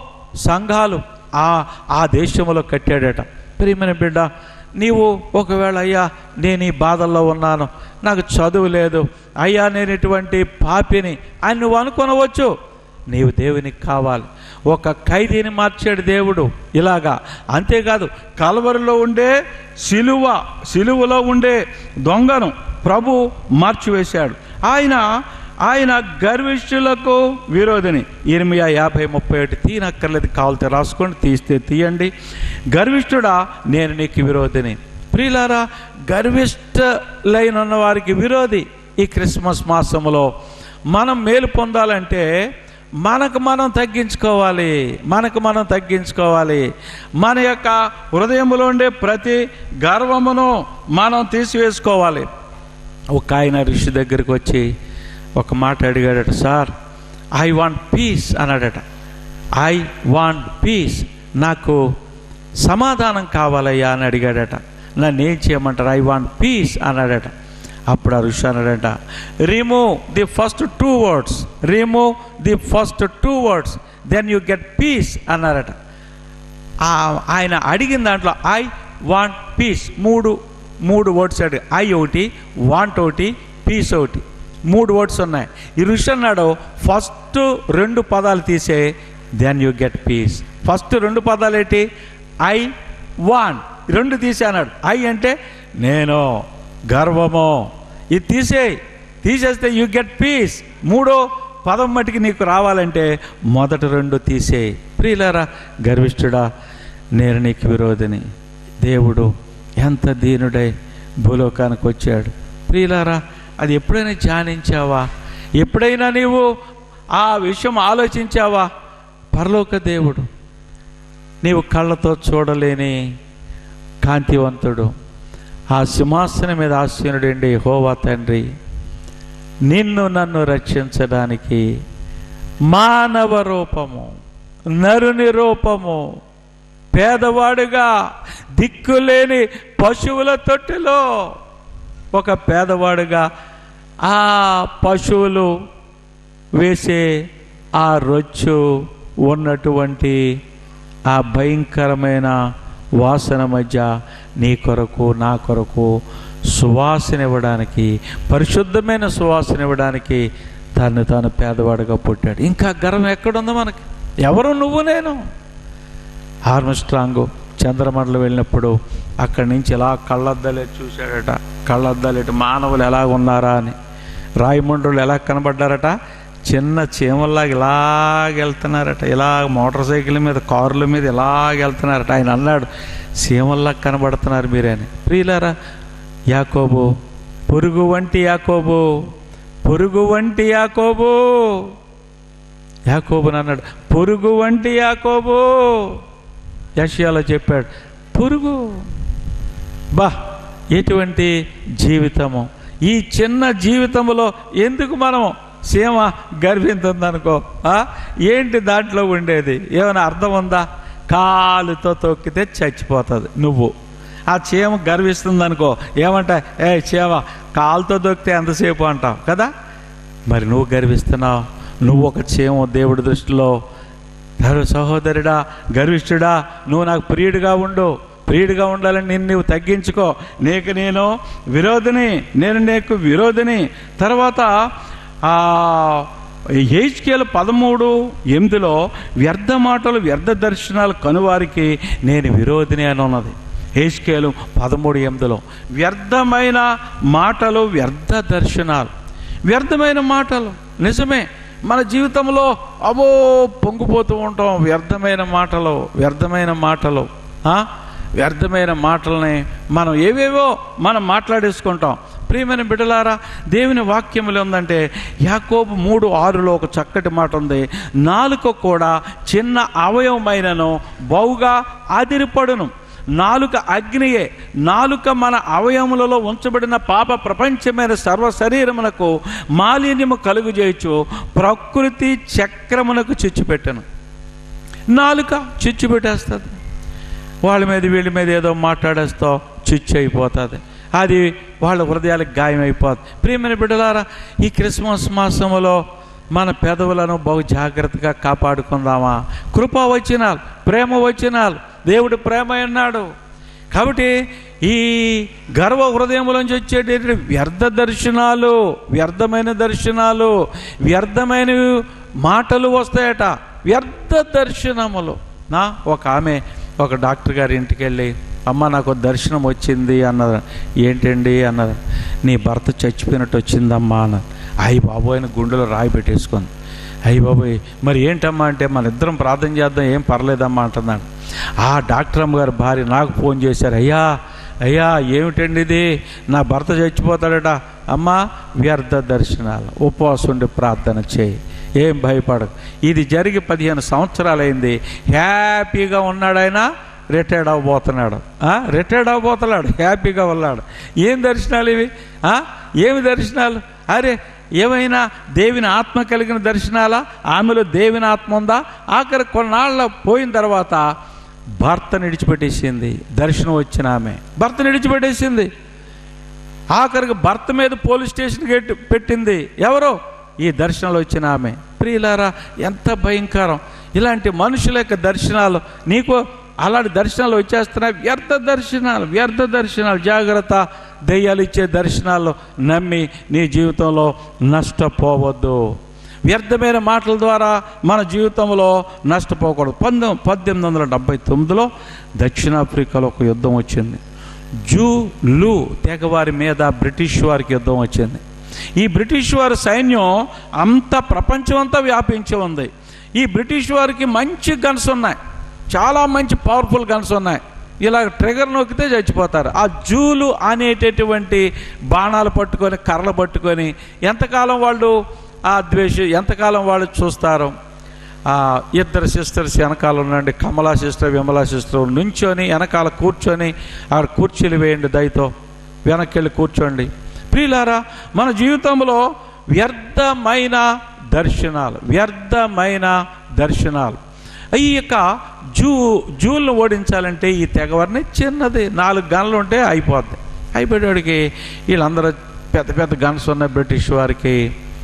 సంఘాలు ఆ ఆ దేశంలో కట్టాడట. ప్రియమైన బిడ్డ, నీవు ఒకవేళ అయ్యా నేను ఈ బాధల్లో ఉన్నాను, నాకు చదువు లేదు, అయ్యా నేను ఇటువంటి పాపిని అని నువ్వు అనుకొనవచ్చు. నీవు దేవునికి కావాలి. ఒక ఖైదీని మార్చాడు దేవుడు ఇలాగా. అంతేకాదు, కల్వరిలో ఉండే సిలువ సిలువలో ఉండే దొంగను ప్రభు మార్చివేశాడు. ఆయన ఆయన గర్విష్ఠులకు విరోధిని. ఇర్మియా యాభై ముప్పై ఒకటి తీనక్కర్లేదు, కావాలితే రాసుకోండి, తీస్తే తీయండి. గర్విష్ఠుడా నేను నీకు విరోధిని. ప్రియులారా, గర్విష్ఠులైన ఉన్న వారికి విరోధి. ఈ క్రిస్మస్ మాసంలో మనం మేలు పొందాలంటే మనకు మనం తగ్గించుకోవాలి, మనకు మనం తగ్గించుకోవాలి. మన యొక్క హృదయంలో ఉండే ప్రతి గర్వమును మనం తీసివేసుకోవాలి. ఒక ఆయన ఋషి దగ్గరికి వచ్చి ఒక మాట అడిగాడట. సార్, ఐ వాంట్ పీస్ అన్నాడట. ఐ వాంట్ పీస్, నాకు సమాధానం కావాలయ్యా అని అడిగాడట. నన్ను ఏం చేయమంటారు? ఐ వాంట్ పీస్ అన్నాడట. అప్పుడు ఆ ఋషి అన్నాడట, remove the first two words, remove the first two words, then you get peace అన్నారట. ఆయన అడిగిన దాంట్లో ఐ వాంట్ పీస్ మూడు మూడు వర్డ్స్ అడిగి, ఐ ఒకటి, వాంట్ ఒకటి, పీస్ ఒకటి, మూడు వర్డ్స్ ఉన్నాయి. ఈ ఋషి అన్నాడు, ఫస్ట్ రెండు పదాలు తీసే, then you get peace. First రెండు పదాలు ఏంటి? ఐ వాంట్, రెండు తీసే అన్నాడు. ఐ అంటే నేను, గర్వము, ఇది తీసే, తీసేస్తే యూ గెట్ పీస్. మూడో పదం మటుకి నీకు రావాలంటే మొదటి రెండు తీసే. ప్రియులారా, గర్విష్ఠుడా నేను నీకు విరోధిని. దేవుడు ఎంత దీనుడై భూలోకానికి వచ్చాడు. ప్రియులారా, అది ఎప్పుడైనా ధ్యానించావా? ఎప్పుడైనా నీవు ఆ విషయం ఆలోచించావా? పరలోక దేవుడు, నీవు కళ్ళతో చూడలేని కాంతివంతుడు, ఆ సింహాసనం మీద ఆసీనుడండి యెహోవా తండ్రి, నిన్ను నన్ను రక్షించడానికి మానవ రూపము, నరుని రూపము, పేదవాడుగా దిక్కులేని పశువుల తొట్టిలో ఒక పేదవాడుగా ఆ పశువులు వేసే ఆ రొచ్చు ఉన్నటువంటి ఆ భయంకరమైన వాసన మధ్య నీ కొరకు నా కొరకు సువాసన ఇవ్వడానికి, పరిశుద్ధమైన సువాసన ఇవ్వడానికి తను తాను పేదవాడుగా పుట్టాడు. ఇంకా గర్వం ఎక్కడుందో మనకి? ఎవరు? నువ్వు నేను. ఆర్మ్స్ట్రాంగ్ చంద్రమండలం వెళ్ళినప్పుడు అక్కడి నుంచి ఎలా కళ్ళద్దాలే చూశాడట. కళ్ళద్దాలేట మానవులు ఎలా ఉన్నారా అని. రాయమండ్రులు ఎలా కనబడ్డారట? చిన్న చీమల్లాగా ఇలాగెళ్తున్నారట, ఇలా మోటార్ సైకిల్ మీద, కారుల మీద ఇలాగెళ్తున్నారట. ఆయన అన్నాడు, చీమల్లాగా కనబడుతున్నారు మీరని. ప్రియులారా, యాకోబు, పురుగు వంటి యాకోబు, పొరుగు వంటి యాకోబు, యాకోబుని అన్నాడు పొరుగు వంటి యాకోబు. యెషయాలో చెప్పాడు పొరుగు. బా ఎటువంటి జీవితము! ఈ చిన్న జీవితంలో ఎందుకు మనం సీమ గర్వింతుందనుకో, ఏంటి దాంట్లో ఉండేది? ఏమైనా అర్థం ఉందా? కాలుతో తొక్కితే చచ్చిపోతుంది. నువ్వు ఆ చీమ గర్విస్తుంది అనుకో, ఏమంటా? ఏ చీమ కాలుతో తొక్కితే ఎంతసేపు అంటావు కదా. మరి నువ్వు గర్విస్తున్నావు. నువ్వు ఒక చీమ దేవుడి దృష్టిలో. సహోదరుడా, గర్విష్ఠుడా, నువ్వు నాకు ప్రియుడిగా ఉండు. ప్రియుడిగా ఉండాలని నిన్ను నువ్వు తగ్గించుకో. నీకు నేను విరోధిని, నేను నీకు విరోధిని. తర్వాత హెజ్కేలు పదమూడు ఎనిమిదిలో వ్యర్థ మాటలు వ్యర్థ దర్శనాలు కనువారికి నేను విరోధిని అని ఉన్నది. హెజ్కేలు పదమూడు ఎనిమిదిలో వ్యర్థమైన మాటలు వ్యర్థ దర్శనాలు. వ్యర్థమైన మాటలు నిజమే, మన జీవితంలో అవో పొంగిపోతూ ఉంటాం. వ్యర్థమైన మాటలు వ్యర్థమైన మాటలు వ్యర్థమైన మాటలని మనం ఏవేవో మనం మాట్లాడేసుకుంటాం. ప్రియమైన బిడ్డలారా, దేవుని వాక్యములు ఉందంటే యాకోబు మూడు ఆరులో ఒక చక్కటి మాట ఉంది. నాలుక కూడా చిన్న అవయవమైనను బహుగా ఆదిరిపడును. నాలుక అగ్నియే. నాలుక మన అవయములలో ఉంచబడిన పాప ప్రపంచమైన సర్వ శరీరమునకు మాలిన్యము కలుగు చేయొచ్చు. ప్రకృతి చక్రమునకు చిచ్చు పెట్టను. నాలుక చిచ్చు పెట్టేస్తుంది. వాళ్ళ మీద వీళ్ళ మీద ఏదో మాట్లాడేస్తావు, చిచ్చు అయిపోతుంది. అది వాళ్ళ హృదయాలకు గాయమైపోతుంది. ప్రియమైన బిడ్డలారా, ఈ క్రిస్మస్ మాసములో మన పెదవులను బహు జాగ్రత్తగా కాపాడుకుందామా? కృపా వచనాలు, ప్రేమ వచనాలు, దేవుడు ప్రేమ అన్నాడు. కాబట్టి ఈ గర్వ హృదయములోంచి వచ్చేటటువంటి వ్యర్థ దర్శనాలు, వ్యర్థమైన దర్శనాలు, వ్యర్థమైన మాటలు వస్తాయట. వ్యర్థ దర్శనములు. నా ఒక ఆమె ఒక డాక్టర్ గారి ఇంటికి వెళ్ళి, అమ్మ నాకు దర్శనం వచ్చింది అన్నది. ఏంటండి అన్నది. నీ భర్త చచ్చిపోయినట్టు వచ్చిందమ్మా అన్నది. అయ్యి బాబోయ్ అని గుండెలో రాయి పెట్టేసుకుంది. అయ్యి బాబోయ్ మరి ఏంటమ్మా అంటే, మన ఇద్దరం ప్రార్థన చేద్దాం, ఏం పర్లేదమ్మా అంటున్నాడు. ఆ డాక్టర్ అమ్మగారి భార్య నాకు ఫోన్ చేశారు. అయ్యా అయ్యా ఏమిటండి ఇది, నా భర్త చచ్చిపోతాడట. అమ్మ వ్యర్థ దర్శనాలు, ఉపవాసం ఉండి ప్రార్థన చేయి, ఏం భయపడకు. ఇది జరిగి పదిహేను సంవత్సరాలైంది. హ్యాపీగా ఉన్నాడు ఆయన. రిటైర్డ్ అవ్వబోతున్నాడు. రిటైర్డ్ అవ్వబోతున్నాడు, హ్యాపీగా ఉన్నాడు. ఏం దర్శనాలు ఇవి? ఏమి దర్శనాలు? అరే ఏమైనా దేవుని ఆత్మ కలిగిన దర్శనాలా? ఆమెలో దేవుని ఆత్మ ఉందా? ఆఖరి కొన్నాళ్ళ పోయిన తర్వాత భర్త నిడిచిపెట్టేసింది. దర్శనం వచ్చిన ఆమె భర్త నిడిచిపెట్టేసింది. ఆఖరికి భర్త మీద పోలీస్ స్టేషన్ గేట్ పెట్టింది. ఎవరో ఈ దర్శనాలు వచ్చిన ఆమె. ప్రియులారా, ఎంత భయంకరం! ఇలాంటి మనుషుల యొక్క దర్శనాలు నీకు అలాంటి దర్శనాలు వచ్చేస్తున్నాయి. వ్యర్థ దర్శనాలు, వ్యర్థ దర్శనాలు. జాగ్రత్త. దెయ్యాలు ఇచ్చే దర్శనాలు నమ్మి నీ జీవితంలో నష్టపోవద్దు. వ్యర్థమైన మాటల ద్వారా మన జీవితంలో నష్టపోకూడదు. పంతొమ్మిది పద్దెనిమిది వందల డెబ్బై తొమ్మిదిలో దక్షిణాఫ్రికాలో ఒక యుద్ధం వచ్చింది. జూలు తెగవారి మీద బ్రిటిష్ వారికి యుద్ధం వచ్చింది. ఈ బ్రిటిష్ వారి సైన్యం అంతా ప్రపంచం అంతా వ్యాపించి ఉంది. ఈ బ్రిటిష్ వారికి మంచి గన్స్ ఉన్నాయి, చాలా మంచి పవర్ఫుల్ గన్స్ ఉన్నాయి. ఇలా ట్రిగర్ నొక్కితే చచ్చిపోతారు. ఆ జూలు అనేటటువంటి బాణాలు పట్టుకొని, కర్రలు పట్టుకొని ఎంతకాలం వాళ్ళు ఆ ద్వేషం ఎంతకాలం వాళ్ళు చూస్తారు. ఇద్దరు సిస్టర్స్ వెనకాల ఉండండి, కమలా సిస్టర్, విమలా సిస్టర్ నుంచొని వెనకాల కూర్చొని, ఆడ కుర్చీలు వేయండి, దయతో వెనక్కి వెళ్ళి కూర్చోండి. ప్రియులారా, మన జీవితంలో వ్యర్థమైన దర్శనాలు, వ్యర్థమైన దర్శనాలు. ఈ యొక్క జూ జూలను ఓడించాలంటే ఈ తెగవారిని చిన్నది నాలుగు గన్లు ఉంటే అయిపోద్ది. అయిపోయేవాడికి వీళ్ళందరూ పెద్ద పెద్ద గన్స్ ఉన్నాయి బ్రిటిష్ వారికి.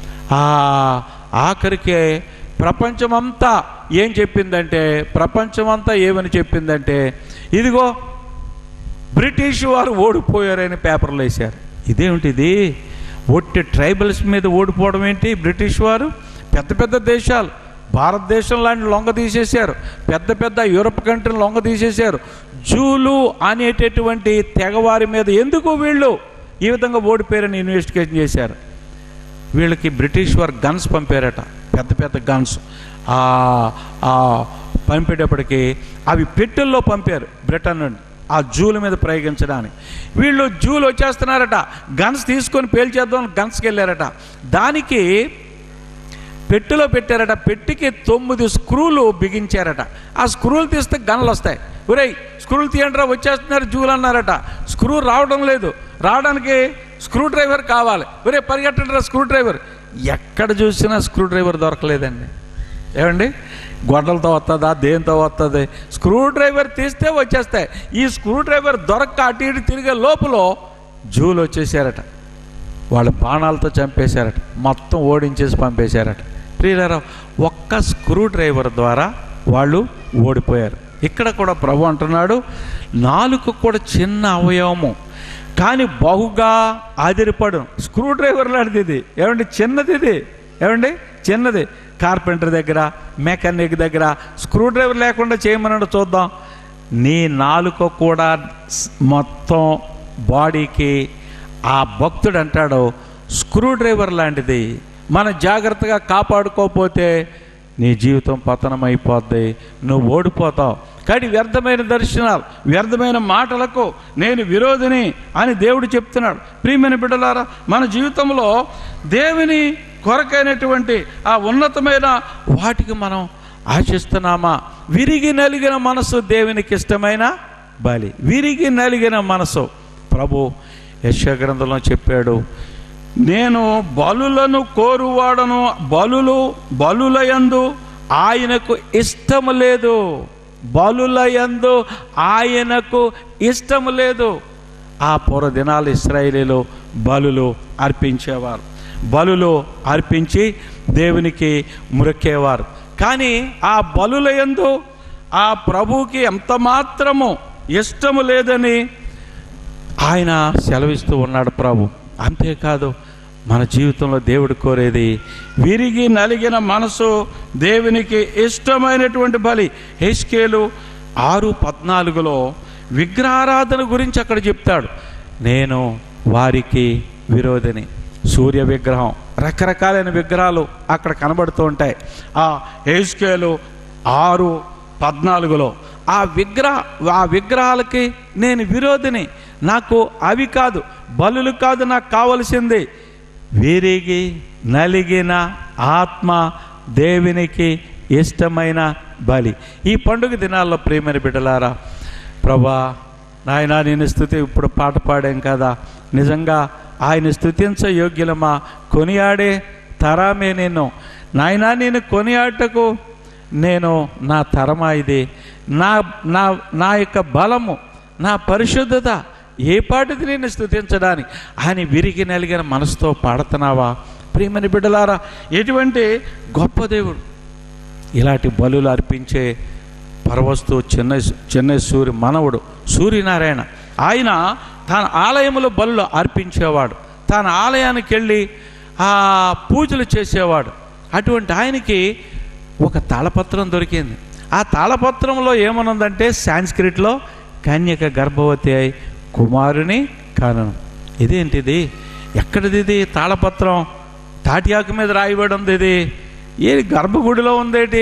ఆఖరికి ప్రపంచమంతా ఏం చెప్పిందంటే, ప్రపంచమంతా ఏమని చెప్పిందంటే, ఇదిగో బ్రిటిష్ వారు ఓడిపోయారని పేపర్లు వేశారు. ఇదేమిటిది? ఒట్టి ట్రైబల్స్ మీద ఓడిపోవడం ఏంటి? బ్రిటిష్ వారు పెద్ద పెద్ద దేశాలు, భారతదేశం లాంటి లొంగ తీసేశారు, పెద్ద పెద్ద యూరప్ కంట్రీని లొంగ తీసేశారు. జూలు అనేటటువంటి తెగవారి మీద ఎందుకు వీళ్ళు ఈ విధంగా ఓడిపోయారని ఇన్వెస్టిగేషన్ చేశారు. వీళ్ళకి బ్రిటిష్ వారు గన్స్ పంపారట, పెద్ద పెద్ద గన్స్. పంపేటప్పటికి అవి పెట్టెల్లో పంపారు బ్రిటన్ నుండి. ఆ జూల మీద ప్రయోగించడానికి. వీళ్ళు జూలు వచ్చేస్తున్నారట, గన్స్ తీసుకొని పేల్చేద్దాం గన్స్కి వెళ్ళారట. దానికి పెట్టెలో పెట్టారట. పెట్టికి తొమ్మిది స్క్రూలు బిగించారట. ఆ స్క్రూలు తీస్తే గన్లు వస్తాయి. ఒరేయ్ స్క్రూలు తీయండిరా వచ్చేస్తున్నారు జూలు అన్నారట. స్క్రూ రావడం లేదు. రావడానికి స్క్రూ డ్రైవర్ కావాలి. ఒరే పరిగెట్టండిరా స్క్రూ డ్రైవర్. ఎక్కడ చూసినా స్క్రూ డ్రైవర్ దొరకలేదండి. ఏమండి, గొడ్డలతో వస్తుందా దేంతో వస్తుంది? స్క్రూ డ్రైవర్ తీస్తే వచ్చేస్తాయి. ఈ స్క్రూ డ్రైవర్ దొరక్క అటు ఇటు తిరిగే లోపల జూలు వచ్చేసారట. వాళ్ళ బాణాలతో చంపేశారట. మొత్తం ఓడించేసి పంపేశారట. ప్రియులారా, ఒక్క స్క్రూ డ్రైవర్ ద్వారా వాళ్ళు ఓడిపోయారు. ఇక్కడ కూడా ప్రభు అంటున్నాడు, నాలుక కూడా చిన్న అవయవము కానీ బహుగా ఆదిరిపడు. స్క్రూ డ్రైవర్ లాంటిది ఇది. ఏమండి, చిన్నది ఇది. ఏమండి, చిన్నది. కార్పెంటర్ దగ్గర, మెకానిక్ దగ్గర స్క్రూ డ్రైవర్ లేకుండా చేయమన్నాడు. చూద్దాం. నీ నాలుక కూడా మొత్తం బాడీకి ఆ భక్తుడు అంటాడు స్క్రూ డ్రైవర్ లాంటిది. మనం జాగ్రత్తగా కాపాడుకోకపోతే నీ జీవితం పతనం అయిపోద్ది, నువ్వు ఓడిపోతావు. కానీ వ్యర్థమైన దర్శనాలు, వ్యర్థమైన మాటలకు నేను విరోధిని అని దేవుడు చెప్తున్నాడు. ప్రియమైన బిడ్డలారా, మన జీవితంలో దేవుని కొరకైనటువంటి ఆ ఉన్నతమైన వాటికి మనం ఆశిస్తున్నామా? విరిగి నలిగిన మనసు దేవునికి ఇష్టమైన బలి. విరిగి నలిగిన మనసు. ప్రభు యెషయా గ్రంథంలో చెప్పాడు, నేను బలులను కోరువాడను, బలులు బలులయందు ఆయనకు ఇష్టము లేదు. బలులయందు ఆయనకు ఇష్టము లేదు. ఆ పూర్వ దినాలు ఇశ్రాయేలీలు బలులు అర్పించేవారు. బలులు అర్పించి దేవునికి మురక్కేవారు. కానీ ఆ బలులయందు ఆ ప్రభువుకి ఎంత మాత్రము ఇష్టము లేదని ఆయన సెలవిస్తూ ఉన్నాడు ప్రభు. అంతేకాదు, మన జీవితంలో దేవుడు కోరేది విరిగి నలిగిన మనసు, దేవునికి ఇష్టమైనటువంటి బలి. హెస్కేలు ఆరు పద్నాలుగులో విగ్రహారాధన గురించి అక్కడ చెప్తాడు. నేను వారికి విరోధిని. సూర్య విగ్రహం, రకరకాలైన విగ్రహాలు అక్కడ కనబడుతూ ఉంటాయి. ఆ హెస్కేలు ఆరు పద్నాలుగులో ఆ విగ్రహ ఆ విగ్రహాలకి నేను విరోధిని. నాకు అవి కాదు, బలులు కాదు నాకు కావలసింది విరిగి నలిగిన ఆత్మ, దేవునికి ఇష్టమైన బలి. ఈ పండుగ దినాల్లో ప్రియమైన బిడ్డలారా, ప్రభా నాయన నేను స్తుతి ఇప్పుడు పాట పాడాం కదా, నిజంగా ఆయన స్తుతించ యోగ్యులమా? కొనియాడే తరమే నేను. నాయన నేను కొనియాటకు నేను నా తరమా ఇది? నా నా నా యొక్క బలము, నా పరిశుద్ధత ఏ పాటిది నేను స్తుతించడానికి? ఆయన విరిగి నలిగిన మనసుతో పాడుతున్నావా? ప్రియమైన బిడ్డలారా, ఎటువంటి గొప్ప దేవుడు! ఇలాంటి బలులు అర్పించే పరవస్తు చిన్న చిన్న సూర్య మనవుడు సూర్యనారాయణ. ఆయన తన ఆలయంలో బలులు అర్పించేవాడు. తన ఆలయానికి వెళ్ళి ఆ పూజలు చేసేవాడు. అటువంటి ఆయనకి ఒక తాళపత్రం దొరికింది. ఆ తాళపత్రంలో ఏమనుందంటే సాంస్క్రిట్లో కన్యక గర్భవతి అయి కుమారుని కనను. ఇదేంటిది? ఎక్కడిది ఇది తాళపత్రం? తాటియాకు మీద రాయబడి ఉంది. ఇది ఏ గర్భగుడిలో ఉందేటి?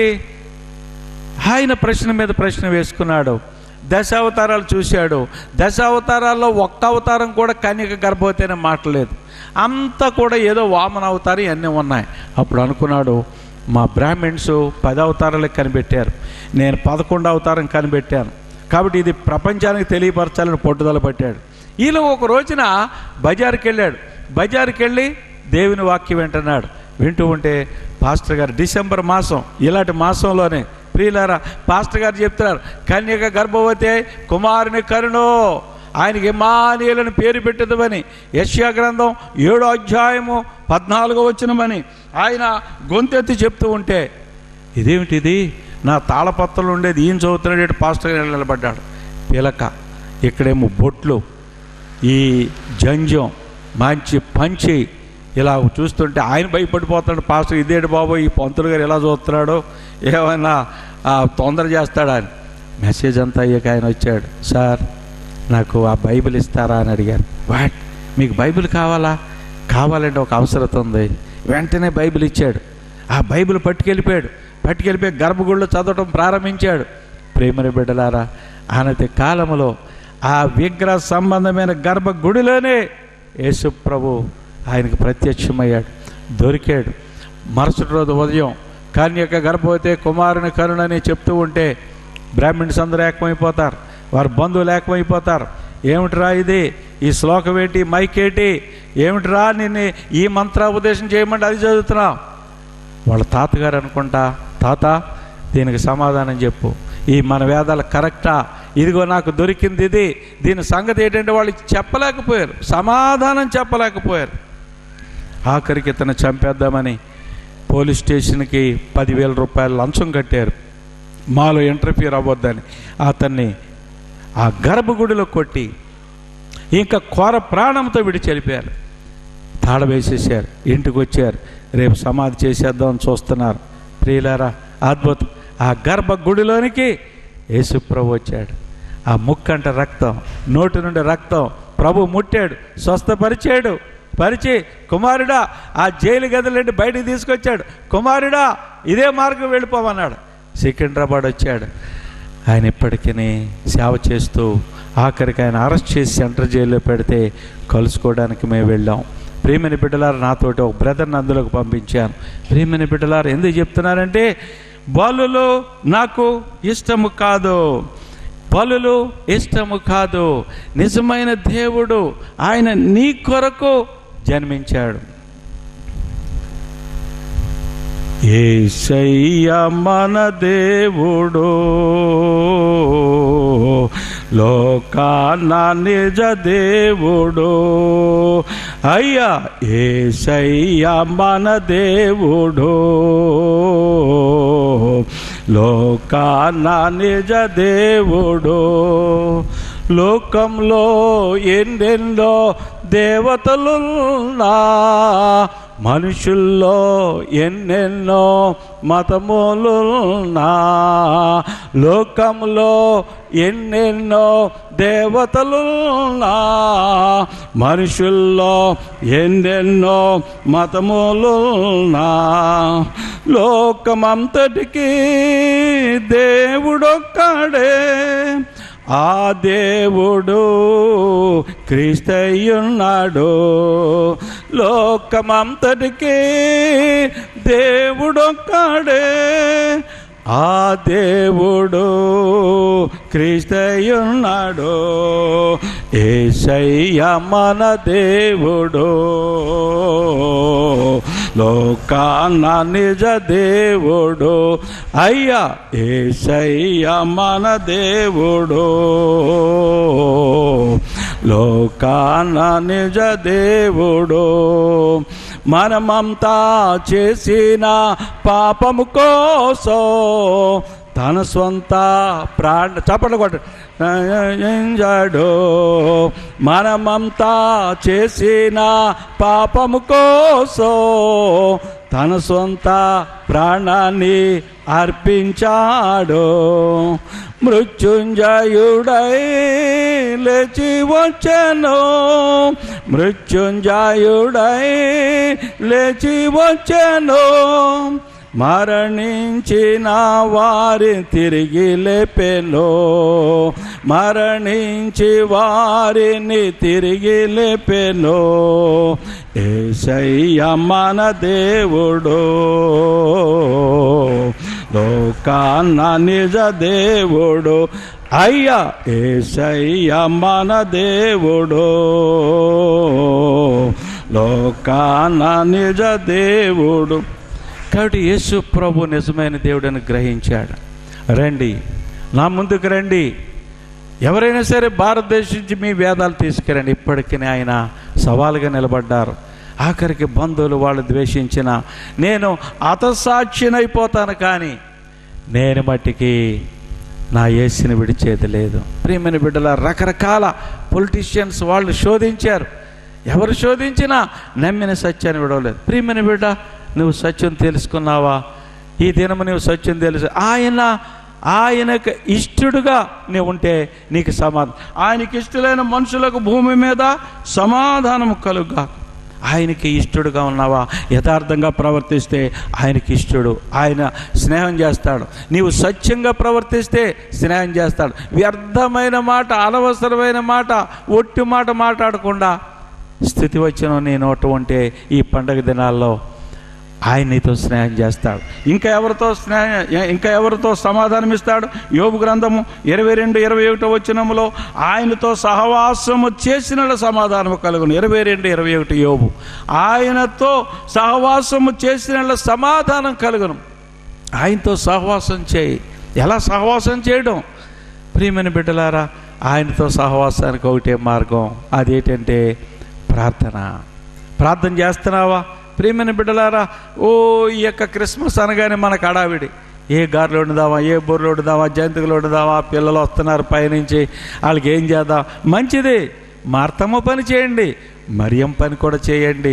ఆయన ప్రశ్న మీద ప్రశ్న వేసుకున్నాడు. దశావతారాలు చూశాడు. దశావతారాల్లో ఒక్క అవతారం కూడా కన్యక గర్భవతి అనే మాట లేదు. అంతా కూడా ఏదో వామన అవతారం ఇవన్నీ ఉన్నాయి. అప్పుడు అనుకున్నాడు, మా బ్రాహ్మిన్స్ పది అవతారాలకు కనిపెట్టారు, నేను పదకొండు అవతారం కనిపెట్టాను, కాబట్టి ఇది ప్రపంచానికి తెలియపరచాలని పట్టుదల పట్టాడు. ఈలో ఒక రోజున బజారుకి వెళ్ళాడు. బజారుకి వెళ్ళి దేవుని వాక్యం వింటున్నాడు. వింటూ ఉంటే పాస్టర్ గారు, డిసెంబర్ మాసం, ఇలాంటి మాసంలోనే ప్రియులారా, పాస్టర్ గారు చెప్తున్నారు, కన్యక గర్భవతి కుమారుని కరుణో, ఆయనకి ఇమ్మానుయేలుని పేరు పెట్టదమని. యెషయా గ్రంథం ఏడో అధ్యాయము పద్నాలుగో వచనమని ఆయన గొంతెత్తి చెప్తూ ఉంటే, ఇదేమిటిది? నా తాళపత్రంలో ఉండేది ఈయన చదువుతున్నాడు. పాస్టర్ గారు నిలబడ్డాడు. పిలక, ఇక్కడేమో బొట్లు, ఈ జంజం, మంచి పంచి, ఇలా చూస్తుంటే ఆయన భయపడిపోతున్నాడు. పాస్టర్, ఇదేంటి బాబు ఈ పంతులు గారు ఎలా చూస్తున్నాడు, ఏమైనా తొందర చేస్తాడా అని. మెసేజ్ అంతా అయ్యాక ఆయన వచ్చాడు. సార్ నాకు ఆ బైబిల్ ఇస్తారా అని అడిగారు. వాట్, మీకు బైబిల్ కావాలా? కావాలంటే ఒక అవసరత ఉంది. వెంటనే బైబిల్ ఇచ్చాడు. ఆ బైబిల్ పట్టుకెళ్ళిపోయాడు. పట్టుకెళ్ళిపోయి గర్భగుడిలో చదవటం ప్రారంభించాడు. ప్రేమని బిడ్డలారా, ఆనతి కాలంలో ఆ విగ్రహ సంబంధమైన గర్భగుడిలోనే యేసు ప్రభు ఆయనకు ప్రత్యక్షమయ్యాడు, దొరికాడు. మరుసటి రోజు ఉదయం కన్యక గర్భవతి కుమారుని కరుణని చెప్తూ ఉంటే బ్రాహ్మణ్స్ అందరూ ఏకమైపోతారు, వారి బంధువులు ఏకమైపోతారు. ఏమిట్రా ఇది, ఈ శ్లోకం ఏంటి, మైకేటి, ఏమిట్రా నిన్ను ఈ మంత్రోపదేశం చేయమంటే అది చదువుతున్నావు. వాళ్ళ తాతగారు అనుకుంటా, తాత దీనికి సమాధానం చెప్పు, ఈ మన వేదాలు కరెక్టా, ఇదిగో నాకు దొరికింది ఇది, దీని సంగతి ఏంటంటే వాళ్ళు చెప్పలేకపోయారు, సమాధానం చెప్పలేకపోయారు. ఆఖరికి ఇతను చంపేద్దామని పోలీస్ స్టేషన్కి పదివేల రూపాయలు లంచం కట్టారు, మాలో ఇంటర్ఫియర్ అవ్వద్దని. అతన్ని ఆ గర్భగుడిలో కొట్టి ఇంకా కోర ప్రాణంతో విడిచి వెళ్ళిపోయారు, తాళవేసేసారు, ఇంటికి వచ్చారు. రేపు సమాధి చేసేద్దామని చూస్తున్నారు. ప్రియులారా, అద్భుతం. ఆ గర్భగుడిలోనికి యేసుప్రభు వచ్చాడు. ఆ ముక్కంట రక్తం, నోటి నుండి రక్తం, ప్రభు ముట్టాడు, స్వస్థపరిచాడు. పరిచి కుమారుడా ఆ జైలు గదుల నుండి బయటికి తీసుకొచ్చాడు. కుమారుడా ఇదే మార్గం వెళ్ళిపోమన్నాడు. సికింద్రాబాద్ వచ్చాడు. ఆయన ఇప్పటికీ సేవ చేస్తూ ఆఖరికి ఆయన అరెస్ట్ చేసి సెంట్రల్ జైల్లో పెడితే కలుసుకోవడానికి మేము వెళ్ళాం. ప్రియమైన బిడ్డలారు, నాతోటి ఒక బ్రదర్ని అందులోకి పంపించాను. ప్రియమైన బిడ్డలారు, ఎందుకు చెప్తున్నారంటే బలులు నాకు ఇష్టము కాదు, బలులు ఇష్టము కాదు. నిజమైన దేవుడు ఆయన నీ కొరకు జన్మించాడు. యేసయ్య మన దేవుడు, లోకాన నిజ దేవుడు. అయ్యా యేసయ్య మన దేవుడు, లోకాన నిజ దేవుడు. లోకంలో ఎన్నెన్నో దేవతలున్నా, మనుషుల్లో ఎన్నెన్నో మతములున్నా, లోకంలో ఎన్నెన్నో దేవతలున్నా, మనుషుల్లో ఎన్నెన్నో మతములున్నా, లోకమంతటికీ దేవుడొక్కడే, ఆ దేవుడు క్రీస్తయ్యున్నాడు. లోకమంతటికీ దేవుడొక్కడే, ఆ దేవుడు క్రీస్తయ్యున్నాడు. యేసయ్య మన దేవుడు, లోకాన నిజ దేవుడు. అయ్యా యేసయ్య మన దేవుడు, లోకాన నిజ దేవుడు. మనమంతా చేసిన పాపము కోసం తన సొంత ప్రాణ చప్పట్లు కొట్టాడు. మనమంతా చేసిన పాపము కోసం తన సొంత ప్రాణాన్ని అర్పించాడు. మృత్యుంజయుడై లేచి వచ్చెను, మృత్యుంజయుడై లేచి వచ్చెను. మరణించిన వారి తిరిగి లేపెను, మరణించి వారిని తిరిగి లేపెను. యేసయ్య మన దేవుడు, లోకాన నిజ దేవుడు. అయ్యా యేసయ్య మన దేవుడు, లోకాన నిజ దేవుడు. కాబట్టి యేసు ప్రభు నిజమైన దేవుడని గ్రహించాడు. రండి, నా ముందుకు రండి, ఎవరైనా సరే భారతదేశం నుంచి మీ వేదాలు తీసుకురండి. ఇప్పటికీ ఆయన సవాలుగా నిలబడ్డారు. ఆఖరికి బంధువులు వాళ్ళు ద్వేషించిన నేను హతసాక్షినైపోతాను, కానీ నేను మట్టికి నా యేసుని విడిచేది లేదు. ప్రియమైన బిడ్డల, రకరకాల పొలిటీషియన్స్ వాళ్ళు శోధించారు. ఎవరు శోధించినా నమ్మిన సత్యాన్ని విడవలేదు. ప్రియమైన బిడ్డ, నువ్వు సత్యం తెలుసుకున్నావా? ఈ దినము నువ్వు సత్యం తెలుసు. ఆయన ఆయనకు ఇష్టడుగా నీవు ఉంటే నీకు సమాధానం. ఆయనకి ఇష్టలైన మనుషులకు భూమి మీద సమాధానం కలుగా. ఆయనకి ఇష్టడుగా ఉన్నావా? యథార్థంగా ప్రవర్తిస్తే ఆయనకి ఇష్టడు, ఆయన స్నేహం చేస్తాడు. నీవు సత్యంగా ప్రవర్తిస్తే స్నేహం చేస్తాడు. వ్యర్థమైన మాట, అనవసరమైన మాట, ఒట్టి మాట మాట్లాడకుండా స్థితి వచ్చిన నీ నోట ఉంటే ఈ పండగ దినాల్లో ఆయన నీతో స్నేహం చేస్తాడు. ఇంకా ఎవరితో స్నేహం ఇంకా ఎవరితో సమాధానం ఇస్తాడు? యోబు గ్రంథము ఇరవై రెండు ఇరవై ఒకటో వచనములో ఆయనతో సహవాసము చేసిన సమాధానము కలుగును. ఇరవై రెండు ఇరవై ఒకటి యోబు, ఆయనతో సహవాసము చేసిన సమాధానం కలుగును. ఆయనతో సహవాసం చేయి. ఎలా సహవాసం చేయడం? ప్రియమైన బిడ్డలారా, ఆయనతో సహవాసానికి ఒకటే మార్గం, అదేంటంటే ప్రార్థన. ప్రార్థన చేస్తున్నావా? ప్రియమైన బిడ్డలారా, ఓ ఈ యొక్క క్రిస్మస్ అనగానే మనకు అడావిడి. ఏ గారెలు వండుదామా, ఏ బొర్రెలు వండుదామా, జంతికలు వండుదామా, పిల్లలు వస్తున్నారు పైనుంచి, వాళ్ళకి ఏం చేద్దాం? మంచిది, మార్తమ్మ పని చేయండి, మరియం పని కూడా చేయండి.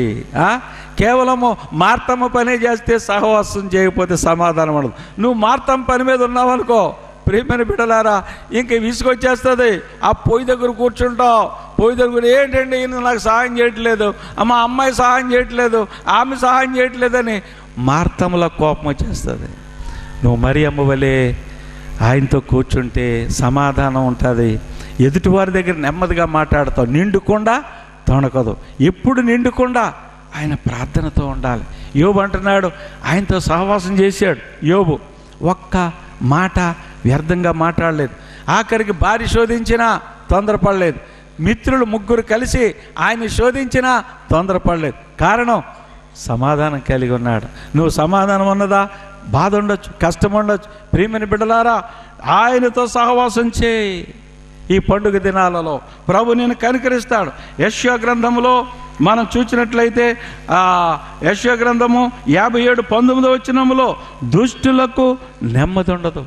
కేవలము మార్తమ్మ పనే చేస్తే సహవాసం చేయకపోతే సమాధానం ఉండదు. నువ్వు మార్తమ్మ పని మీద ఉన్నావనుకో, ప్రియమైన బిడ్డలారా, ఇంక విసుగొచ్చేస్తుంది. ఆ పొయ్యి దగ్గర కూర్చుంటావు, పొయ్యి దగ్గర ఏంటండి ఈయన నాకు సహాయం చేయట్లేదు, మా అమ్మాయి సహాయం చేయట్లేదు, ఆమె సహాయం చేయట్లేదని మార్తముల కోపం వచ్చేస్తుంది. నువ్వు మరి అమ్మవలే ఆయనతో కూర్చుంటే సమాధానం ఉంటుంది. ఎదుటివారి దగ్గర నెమ్మదిగా మాట్లాడతావు, నిండుకుండా తొణకదు. ఎప్పుడు నిండుకుండా ఆయన ప్రార్థనతో ఉండాలి. యోబు అంటున్నాడు, ఆయనతో సహవాసం చేశాడు యోబు, ఒక్క మాట వ్యర్థంగా మాట్లాడలేదు. ఆఖరికి భార్య శోధించినా తొందరపడలేదు. మిత్రులు ముగ్గురు కలిసి ఆయన శోధించినా తొందరపడలేదు. కారణం, సమాధానం కలిగి ఉన్నాడు. నువ్వు సమాధానం ఉన్నదా? బాధ ఉండొచ్చు, కష్టం ఉండొచ్చు. ప్రియమైన బిడ్డలారా, ఆయనతో సహవాసం చేయి. ఈ పండుగ దినాలలో ప్రభు నేను కనికరిస్తాడు. యెషయా గ్రంథములో మనం చూసినట్లయితే ఆ యెషయా గ్రంథము యాభై ఏడు పంతొమ్మిదో వచనములో దుష్టులకు నెమ్మది ఉండదు,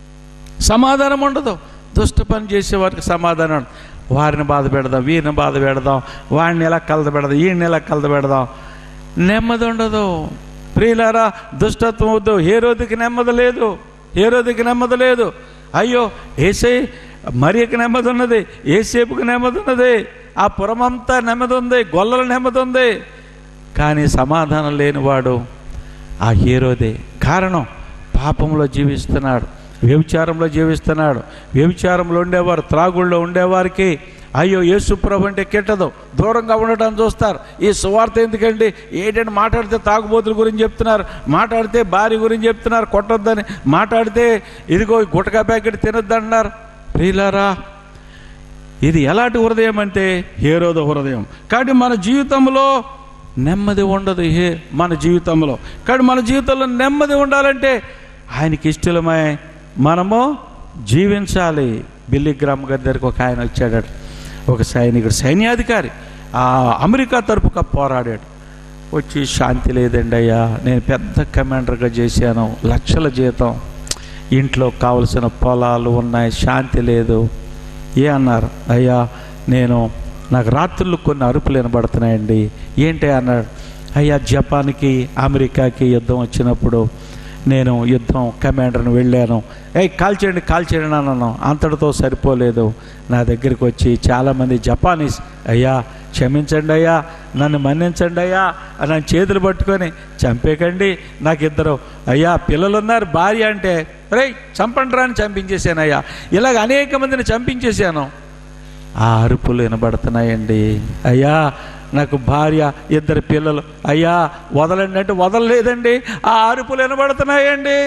సమాధానం ఉండదు. దుష్ట పని చేసేవారికి సమాధానం, వారిని బాధ పెడదాం, వీరిని బాధ పెడదాం, వాడిని ఎలా కలద పెడదాం, వీడిని ఎలా కలద పెడదాం, నెమ్మది ఉండదు. ప్రియులారా, దుష్టత్వం వద్దు. హేరోదుకి నెమ్మది లేదు, హేరోదుకి నెమ్మది లేదు. అయ్యో ఏసై మరియకి నెమ్మది ఉన్నది, ఏసేపుకి నెమ్మది ఉన్నది, ఆ పురమంతా నెమ్మది ఉంది, గొల్లల నెమ్మది ఉంది. కానీ సమాధానం లేనివాడు ఆ హేరోదే. కారణం, పాపంలో జీవిస్తున్నాడు, వ్యభిచారంలో జీవిస్తున్నాడు. వ్యభిచారంలో ఉండేవారు, త్రాగుళ్ళలో ఉండేవారికి అయ్యో యేసు ప్రభు అంటే కిట్టదు, దూరంగా ఉండటాన్ని చూస్తారు. ఈ సువార్త ఎందుకండి, ఏంటంటే మాట్లాడితే తాగుబోతుల గురించి చెప్తున్నారు, మాట్లాడితే భార్య గురించి చెప్తున్నారు, కొట్టొద్దని, మాట్లాడితే ఇదిగో గుటకా ప్యాకెట్ తినొద్దన్నారు. ప్రియులారా, ఇది ఎలాంటి హృదయం అంటే హేరోదు హృదయం. కాబట్టి మన జీవితంలో నెమ్మది ఉండదు. హే మన జీవితంలో కాబట్టి మన జీవితంలో నెమ్మది ఉండాలంటే ఆయనకి ఇష్టమై మనము జీవించాలి. బిల్లీ గ్రామ్ గారి దగ్గరికి ఒక ఆయన వచ్చాడు, ఒక సైనికుడు, సైన్యాధికారి, ఆ అమెరికా తరపుగా పోరాడాడు. వచ్చి, శాంతి లేదండి అయ్యా, నేను పెద్ద కమాండర్గా చేశాను, లక్షల జీతం, ఇంట్లో కావలసిన పొలాలు ఉన్నాయి, శాంతి లేదు. ఏ అన్నారు? అయ్యా నేను నాకు రాత్రులు కొన్ని అరుపులు వినబడుతున్నాయండి. ఏంటి అన్నాడు. అయ్యా జపాన్కి అమెరికాకి యుద్ధం వచ్చినప్పుడు నేను యుద్ధం కమాండర్ని వెళ్ళాను, ఏ కాల్చేయండి కాల్చేయండి అన్నాను. అంతటితో సరిపోలేదు, నా దగ్గరికి వచ్చి చాలామంది జపానీస్, అయ్యా క్షమించండి అయ్యా, నన్ను మన్నించండి అయ్యా, నన్ను చేతులు పట్టుకొని చంపేకండి, నాకు ఇద్దరు అయ్యా పిల్లలు ఉన్నారు, భార్య అంటే రేయ్ చంపండి రా అని చంపించేశాను అయ్యా. ఇలాగ అనేక మందిని చంపించేశాను. ఆ అరుపులు వినబడుతున్నాయండి. అయ్యా నాకు భార్య, ఇద్దరు పిల్లలు, అయ్యా వదలండి అంటే వదలలేదండి, ఆ అరుపులు వినబడుతున్నాయండి.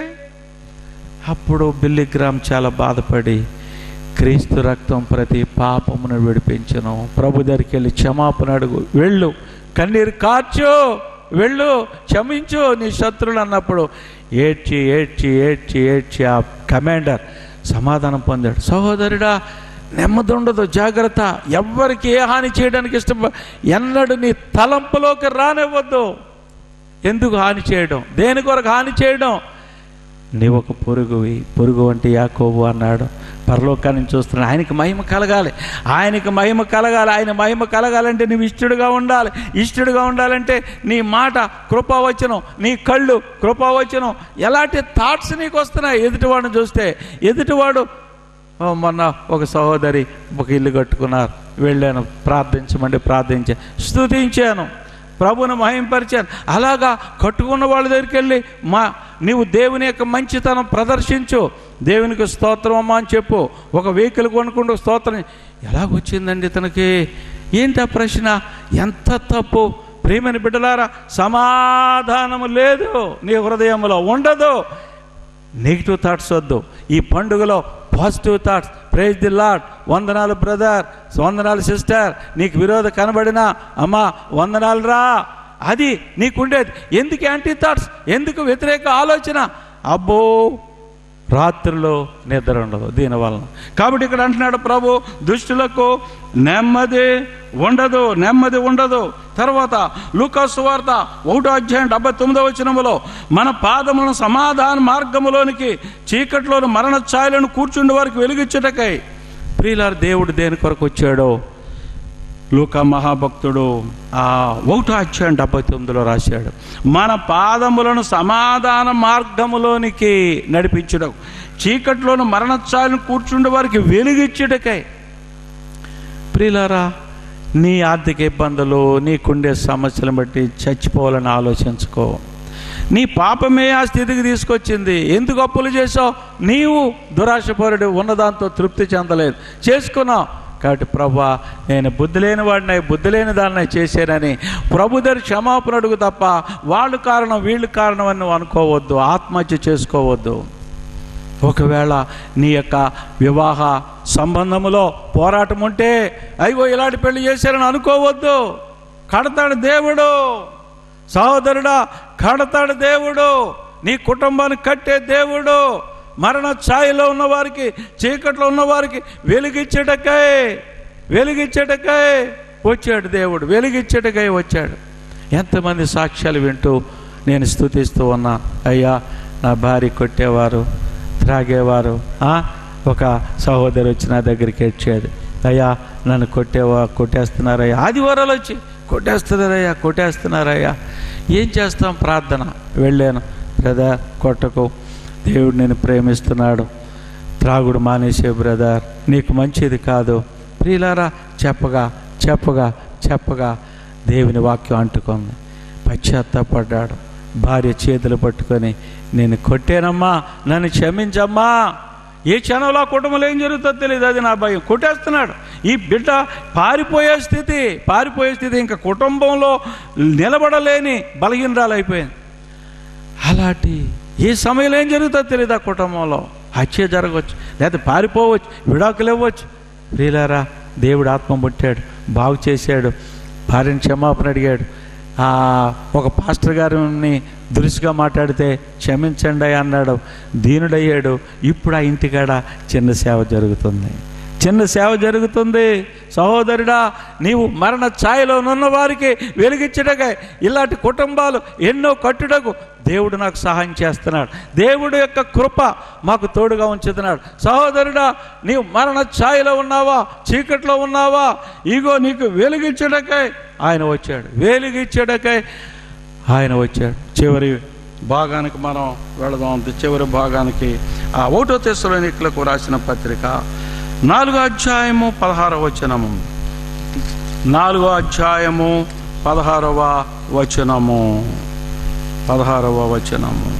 అప్పుడు బిల్లీ గ్రామ్ చాలా బాధపడి, క్రీస్తు రక్తం ప్రతి పాపమును విడిపించను, ప్రభు దగ్గరికి వెళ్ళి క్షమాపణ అడుగు, వెళ్ళు, కన్నీరు కార్చు, వెళ్ళు, క్షమించు నీ శత్రువులు అన్నప్పుడు ఏడ్చి ఏడ్చి ఏడ్చి ఏడ్చి ఆ కమాండర్ సమాధానం పొందాడు. సహోదరుడా, నెమ్మది ఉండదు, జాగ్రత్త. ఎవ్వరికి ఏ హాని చేయడానికి ఇష్టం, ఎన్నడూ నీ తలంపులోకి రానివ్వద్దు. ఎందుకు హాని చేయడం, దేని కొరకు హాని చేయడం? నీవు ఒక పొరుగువి, పొరుగు అంటే యాకోబు అన్నాడు. పరలోకాన్ని చూస్తున్నాడు, ఆయనకి మహిమ కలగాలి, ఆయనకి మహిమ కలగాలి. ఆయన మహిమ కలగాలంటే నువ్వు ఇష్టడుగా ఉండాలి. ఇష్టడుగా ఉండాలంటే నీ మాట కృపావచనం, నీ కళ్ళు కృపావచనం. ఎలాంటి థాట్స్ నీకు వస్తున్నాయి ఎదుటివాడిని చూస్తే? ఎదుటివాడు, మొన్న ఒక సహోదరి ఒక ఇల్లు కట్టుకున్నారు, వెళ్ళాను, ప్రార్థించమంటే ప్రార్థించాను, స్తుతించాను. ప్రభువును మహింపరిచాను. అలాగా కట్టుకున్న వాళ్ళ దగ్గరికి వెళ్ళి మా నీవు దేవుని యొక్క మంచితనం ప్రదర్శించు, దేవునికి స్తోత్రం అమ్మా అని చెప్పు. ఒక వెహికల్ కొనుక్కుంటూ స్తోత్రం ఎలాగొచ్చిందండి ఇతనికి? ఏంటి ఆ ప్రశ్న? ఎంత తప్పు! ప్రియమైన బిడ్డలారా, సమాధానము లేదు నీ హృదయంలో, ఉండదు. నెగిటివ్ థాట్స్ వద్దు. ఈ పండుగలో positive thoughts. Praise the Lord, వందనాలు బ్రదర్, వందనాలు సిస్టర్, నీకు విరోధ కనబడినా అమ్మా వందనాలు రా, అది నీకుండేది. ఎందుకు యాంటీ థాట్స్? ఎందుకు వ్యతిరేక ఆలోచన? అబ్బో రాత్రిలో నిద్ర ఉండదు దీనివలన. కాబట్టి ఇక్కడ అంటున్నాడు ప్రభు, దుష్టులకు నెమ్మది ఉండదు, నెమ్మది ఉండదు. తర్వాత లూకా సువార్త ఒకటో అధ్యాయం డెబ్బై తొమ్మిదో వచనములో, మన పాదములను సమాధాన మార్గములోనికి చీకట్లోని మరణ ఛాయలను కూర్చుండే వారికి వెలిగించుటకై. ప్రియులారా, దేవుడు దేని కొరకు వచ్చాడో లూకా మహాభక్తుడు ఆ ఒకటో అధ్యాయం డెబ్బై తొమ్మిదిలో రాశాడు. మన పాదములను సమాధాన మార్గములోనికి నడిపించుటకు, చీకట్లోని మరణ ఛాయలను కూర్చుండే వారికి వెలిగించుటకై. ప్రియులారా, నీ ఆర్థిక ఇబ్బందులు, నీకుండే సమస్యలను బట్టి చచ్చిపోవాలని ఆలోచించుకో. నీ పాపమే ఆ స్థితికి తీసుకొచ్చింది. ఎందుకు అప్పులు చేసావు? నీవు దురాశపరుడు, ఉన్నదాంతో తృప్తి చెందలేదు, చేసుకున్నావు. కాబట్టి ప్రభా, నేను బుద్ధి లేని వాడిని, బుద్ధి లేని దాన్ని చేశానని ప్రభు దగ్గర క్షమాపణ అడుగు తప్ప వాళ్ళు కారణం వీళ్ళు కారణం అని నువ్వు అనుకోవద్దు, ఆత్మహత్య చేసుకోవద్దు. ఒకవేళ నీ యొక్క వివాహ సంబంధములో పోరాటం ఉంటే అయ్యో ఇలాంటి పెళ్లి చేశారని అనుకోవద్దు. కడతాడు దేవుడు సహోదరుడా, కడతాడు దేవుడు. నీ కుటుంబాన్ని కట్టే దేవుడు. మరణ ఛాయలో ఉన్నవారికి, చీకట్లో ఉన్నవారికి వెలిగించటకై వెలిగించటకై వచ్చాడు దేవుడు, వెలిగించటకై వచ్చాడు. ఎంతమంది సాక్ష్యాలు వింటూ నేను స్తుతిస్తూ ఉన్నా. అయ్యా, నా భార్య కొట్టేవారు, త్రాగేవారు. ఒక సహోదరు వచ్చి నా దగ్గరికి వచ్చాడు. అయ్యా, నన్ను కొట్టేవా కొట్టేస్తున్నారయ్యా, ఆదివారాలు వచ్చి కొట్టేస్తున్నారయ్యా కొట్టేస్తున్నారయ్యా ఏం చేస్తాం? ప్రార్థన. వెళ్ళాను. బ్రదర్, కొట్టకు, దేవుడు నేను ప్రేమిస్తున్నాడు, త్రాగుడు మానేసే బ్రదర్, నీకు మంచిది కాదు. ప్రియులారా, చెప్పగా చెప్పగా చెప్పగా దేవుని వాక్యం అంటుకుంది. పశ్చాత్తాపడ్డాడు. భార్య చేతులు పట్టుకొని, నేను కొట్టానమ్మా, నన్ను క్షమించమ్మా. ఏ క్షణంలో కుటుంబంలో ఏం జరుగుతుందో తెలియదు, అది నా భయం. కొట్టేస్తున్నాడు. ఈ బిడ్డ పారిపోయే స్థితి పారిపోయే స్థితి ఇంకా కుటుంబంలో నిలబడలేని బలహీనరాలు అయిపోయింది. అలాంటి ఏ సమయంలో ఏం జరుగుతుందో తెలియదు. ఆ కుటుంబంలో హత్య జరగవచ్చు, లేదా పారిపోవచ్చు, విడాకులు ఇవ్వచ్చు. ప్రియులారా, దేవుడు ఆత్మ పుట్టాడు, బాగు చేశాడు. భార్యని క్షమాపణ అడిగాడు. ఒక పాస్టర్ గారిని దురుసుగా మాట్లాడితే క్షమించండి అన్నాడు, దీనుడయ్యాడు. ఇప్పుడు ఆ ఇంటికాడ చిన్న సేవ జరుగుతుంది, చిన్న సేవ జరుగుతుంది. సహోదరుడా, నీవు మరణ ఛాయలో ఉన్న వారికి వెలిగించటకై ఇలాంటి కుటుంబాలు ఎన్నో కట్టుటకు దేవుడు నాకు సహాయం చేస్తున్నాడు. దేవుడు యొక్క కృప మాకు తోడుగా ఉంచుతున్నాడు. సహోదరుడా, నీవు మరణ ఛాయలో ఉన్నావా, చీకట్లో ఉన్నావా, ఇగో నీకు వెలిగించటకై ఆయన వచ్చాడు, వెలిగించటకై ఆయన వచ్చాడు. చివరి భాగానికి మనం వెళదాం. చివరి భాగానికి ఆ ఒకటో తెస్సలోనికీయులకు రాసిన పత్రిక నాలుగో అధ్యాయము పదహారవ వచనము నాలుగో అధ్యాయము పదహారవ వచనము పదహారవ వచనము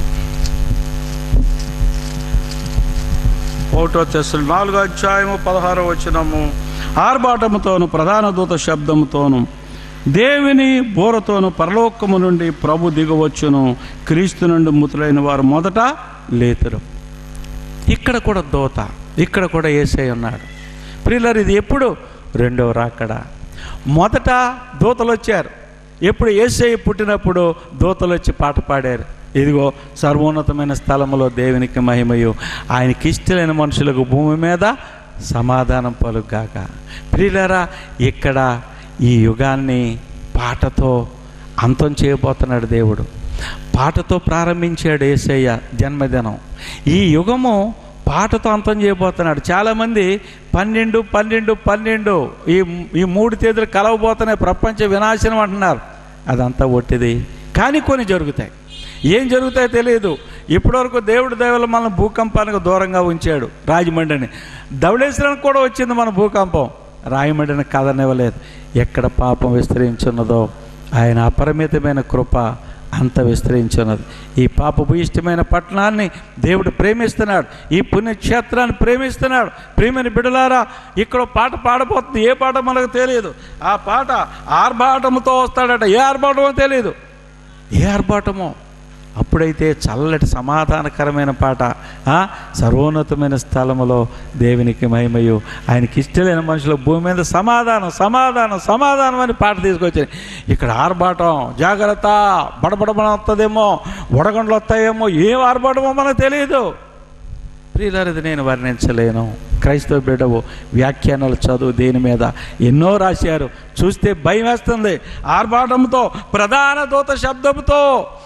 ఒకటో తెస్సలో నాలుగో అధ్యాయము పదహారవ వచనము ఆర్భాటముతోను ప్రధాన దూత శబ్దముతోను దేవుని బోరతోను పరలోకము నుండి ప్రభు దిగవచ్చును, క్రీస్తు నుండి మృతులైన వారు మొదట లేతురు. ఇక్కడ కూడా దూత, ఇక్కడ కూడా యేసయ్య ఉన్నాడు. ప్రియులారా, ఇది ఎప్పుడు? రెండవ రాకడ. మొదట దూతలు వచ్చారు. ఎప్పుడు? యేసయ్య పుట్టినప్పుడు దూతలు వచ్చి పాట పాడారు. ఇదిగో సర్వోన్నతమైన స్థలములో దేవునికి మహిమయు, ఆయనకి ఇష్టమైన మనుషులకు భూమి మీద సమాధానం పలుగాక. ప్రియులారా, ఇక్కడ ఈ యుగాన్ని పాటతో అంతం చేయబోతున్నాడు దేవుడు. పాటతో ప్రారంభించాడు యేసయ్య జన్మదినం. ఈ యుగము పాటతో అంతం చేయబోతున్నాడు. చాలామంది పన్నెండు పన్నెండు పన్నెండు ఈ ఈ మూడు తేదీలు కలవబోతున్నాయి, ప్రపంచ వినాశనం అంటున్నారు. అదంతా ఒట్టిది. కానీ కొన్ని జరుగుతాయి. ఏం జరుగుతాయో తెలియదు. ఇప్పటివరకు దేవుడి దయవల్ల మన భూకంపానికి దూరంగా ఉంచాడు. రాజమండ్రిని, ధవళేశ్వరానికి కూడా వచ్చింది మన భూకంపం, రాయమండ్రిని కదనివ్వలేదు. ఎక్కడ పాపం విస్తరించున్నదో ఆయన అపరిమితమైన కృప అంత విస్తరించున్నది. ఈ పాపపు ఇష్టమైన పట్టణాన్ని దేవుడు ప్రేమిస్తున్నాడు, ఈ పుణ్యక్షేత్రాన్ని ప్రేమిస్తున్నాడు. ప్రేమని బిడలారా, ఇక్కడ పాట పాడబోతుంది. ఏ పాట మనకు తెలియదు. ఆ పాట ఆర్భాటముతో వస్తాడట. ఏ ఆర్భాటమో తెలియదు, ఏ ఆర్భాటమో. అప్పుడైతే చల్లటి సమాధానకరమైన పాట, సర్వోన్నతమైన స్థలములో దేవునికి మహిమయు, ఆయనకి ఇష్టమైన మనుషుల భూమి మీద సమాధానం సమాధానం సమాధానం అని పాట తీసుకొచ్చాయి. ఇక్కడ ఆర్భాటం, జాగ్రత్త, బడబడబడ వస్తుందేమో, వడగండ్లు వస్తాయేమో, ఏం ఆర్భాటమో మనకు తెలియదు. ప్రియులారది నేను వర్ణించలేను. క్రైస్తవ బిడ్డవు వ్యాఖ్యానాలు చదువు, దేని మీద ఎన్నో రాశారు, చూస్తే భయం వేస్తుంది. ఆర్భాటంతో, ప్రధాన దూత శబ్దంతో,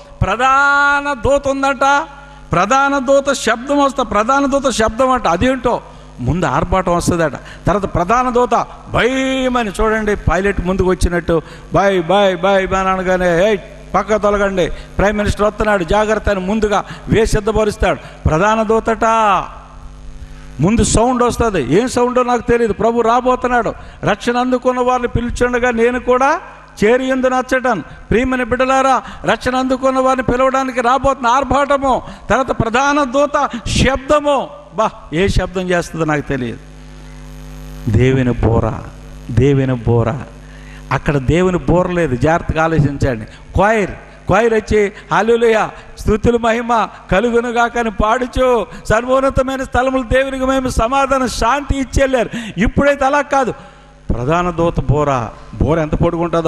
ప్రధాన దూత ఉందట, ప్రధాన దూత శబ్దం వస్తా, ప్రధాన దూత శబ్దం అంట. అదేంటో ముందు ఆర్భాటం వస్తుందట, తర్వాత ప్రధాన దూత భయమని. చూడండి, పైలట్ ముందుకు వచ్చినట్టు బాయ్ బాయ్ బాయ్ బాయ్ అనగానే ఏ పక్క తొలగండి, ప్రైమ్ మినిస్టర్ వస్తున్నాడు జాగ్రత్త అని ముందుగా వేసి సిద్ధపరుస్తాడు. ప్రధాన దూతట. ముందు సౌండ్ వస్తుంది, ఏం సౌండో నాకు తెలియదు. ప్రభు రాబోతున్నాడు. రక్షణ అందుకున్న వారిని పిలుచుండగా నేను కూడా చేరి ఎందు నచ్చటం. ప్రియమైన బిడ్డలారా, రక్షణ అందుకున్న వారిని పిలవడానికి రాబోతున్న ఆర్భాటము, తర్వాత ప్రధాన దూత శబ్దము. బా, ఏ శబ్దం చేస్తుందో నాకు తెలియదు. దేవుని బోర, దేవుని బోర. అక్కడ దేవుని బోర లేదు, జాగ్రత్తగా ఆలోచించండి. క్వైర్ క్వైర్ వచ్చి హల్లెలూయా స్తుతులు మహిమ కలుగునుగా కానీ పాడుచు సర్వోన్నతమైన స్థలములు దేవునికి మేము సమాధానం శాంతి ఇచ్చేళ్ళారు. ఇప్పుడైతే అలా కాదు. ప్రధాన దూత బోర, బోర ఎంత పొడుగుంటుందో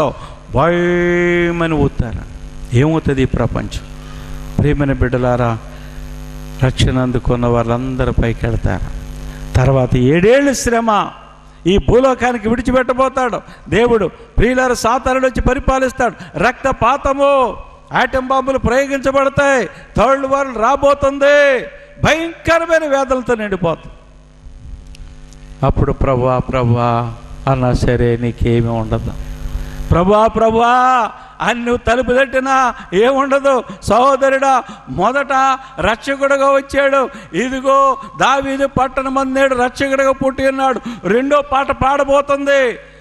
భయమని ఊతారు. ఏమవుతుంది ఈ ప్రపంచం? ప్రియమైన బిడ్డలారా, రక్షణ అందుకున్న వాళ్ళందరూ పైకి వెళ్తారు. తర్వాత ఏడేళ్ళు శ్రమ ఈ భూలోకానికి విడిచిపెట్టబోతాడు దేవుడు. ప్రియులారా, సాతానుడు వచ్చి పరిపాలిస్తాడు. రక్తపాతము, ఆటం బాంబులు ప్రయోగించబడతాయి. థర్డ్ వరల్డ్ రాబోతుంది, భయంకరమైన వేదనలతో నిండిపోతుంది. అప్పుడు ప్రభువా ప్రభువా అన్నా సరే, నీకేమీ ఉండదు. ప్రభువా ప్రభువా అని నువ్వు తలుపు తట్టినా ఏముండదు. సహోదరుడా, మొదట రక్షకుడుగా వచ్చాడు. ఇదిగో దావీదు పట్టణమందేడు రక్షకుడుగా పుట్టి ఉన్నాడు. రెండో పాట పాడబోతుంది.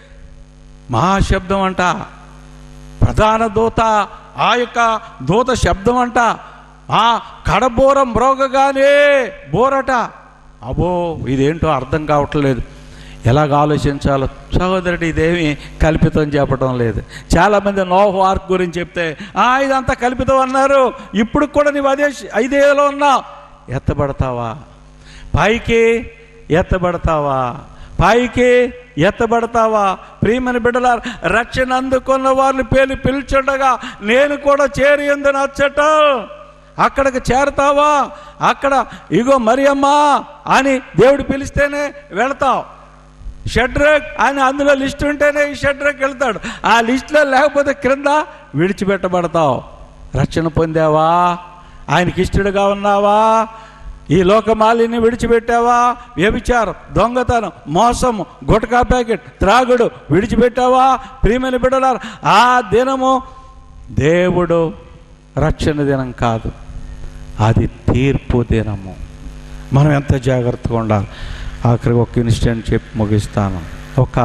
మహాశబ్దం అంట, ప్రధాన దూత, ఆ యొక్క దూత శబ్దం అంట. ఆ కడబోరం మ్రోగగానే బోరట. అబో, ఇదేంటో అర్థం కావట్లేదు. ఎలాగ ఆలోచించాలో సహోదరుడు, ఇదేమి కల్పితం చెప్పడం లేదు. చాలామంది నోహు ఆర్క్ గురించి చెప్తే ఇదంతా కల్పితం అన్నారు. ఇప్పుడు కూడా నీవు అదే ఐదేలో ఉన్నావు. ఎత్తబడతావా? పైకి ఎత్తబడతావా? పైకి ఎత్తబడతావా? ప్రియమైన బిడ్డలారా, రక్షణ అందుకున్న వారిని పేరు పిలుచుండగా నేను కూడా చేరి ఎందు నచ్చటం. అక్కడికి చేరతావా? అక్కడ ఇగో మరియమ్మ అని దేవుడు పిలిస్తేనే వెళతావు. షడ్రక్ అని అందులో లిస్ట్ ఉంటేనే ఈ షడ్రక్ వెళ్తాడు. ఆ లిస్టులో లేకపోతే క్రింద విడిచిపెట్టబడతావు. రక్షణ పొందావా? ఆయనకి ఇష్టడుగా ఉన్నావా? ఈ లోకమాలిని విడిచిపెట్టావా? వ్యభిచారం, దొంగతనం, మోసము, గుటకా ప్యాకెట్, త్రాగుడు విడిచిపెట్టావా? ప్రియమైన బిడ్డలారా, ఆ దినము దేవుడు రక్షణ దినం కాదు, అది తీర్పు దినము. మనం ఎంత జాగ్రత్తగా ఉండాలి. ఆఖరికి ఒక ఇన్సిడెంట్ చెప్పి ముగిస్తాను. ఒక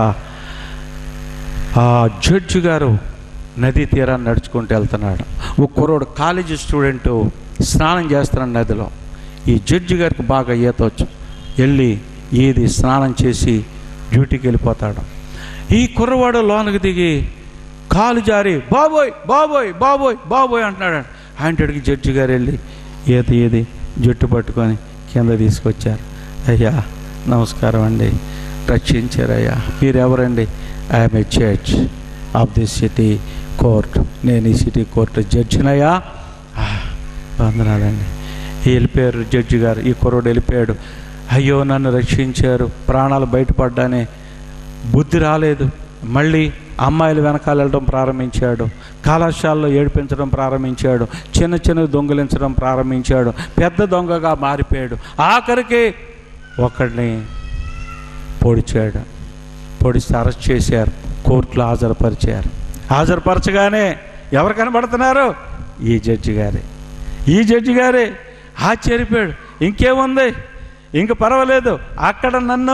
జడ్జి గారు నదీ తీరాన్ని నడుచుకుంటూ వెళ్తున్నాడు. ఒక కుర్రోడు కాలేజీ స్టూడెంట్ స్నానం చేస్తున్నాడు నదిలో. ఈ జడ్జి గారికి బాగా ఈత వచ్చు. వెళ్ళి ఈది స్నానం చేసి డ్యూటీకి వెళ్ళిపోతాడు. ఈ కుర్రవాడు లోనకి దిగి కాలు జారి బాబోయ్ బాబోయ్ బాబోయ్ బాబోయ్ అంటున్నాడు. ఆయనటికి జడ్జి గారు వెళ్ళి ఈత ఈది జుట్టు పట్టుకొని కింద తీసుకొచ్చారు. అయ్యా నమస్కారం అండి, రక్షించారయ్యా. మీరెవరండి? I'm a judge of this city court. నేను ఈ సిటీ కోర్టు జడ్జినయ్యా. వందనాలండి. వెళ్ళిపోయారు జడ్జి గారు. ఈ కుర్రోడు వెళ్ళిపోయాడు. అయ్యో నన్ను రక్షించారు, ప్రాణాలు బయటపడ్డానే. బుద్ధి రాలేదు. మళ్ళీ అమ్మాయిలు వెనకాల వెళ్ళడం ప్రారంభించాడు. కళాశాలలో ఏడిపించడం ప్రారంభించాడు. చిన్న చిన్న దొంగిలించడం ప్రారంభించాడు. పెద్ద దొంగగా మారిపోయాడు. ఆఖరికి ఒకడిని పొడిచాడు. పొడిచి అరెస్ట్ చేశారు. కోర్టులో హాజరుపరిచారు. హాజరుపరచగానే ఎవరు కనబడుతున్నారు? ఈ జడ్జి గారే. ఈ జడ్జి గారే. ఆశ్చర్యపోయాడు. ఇంకేముంది, ఇంక పర్వాలేదు, అక్కడ నన్ను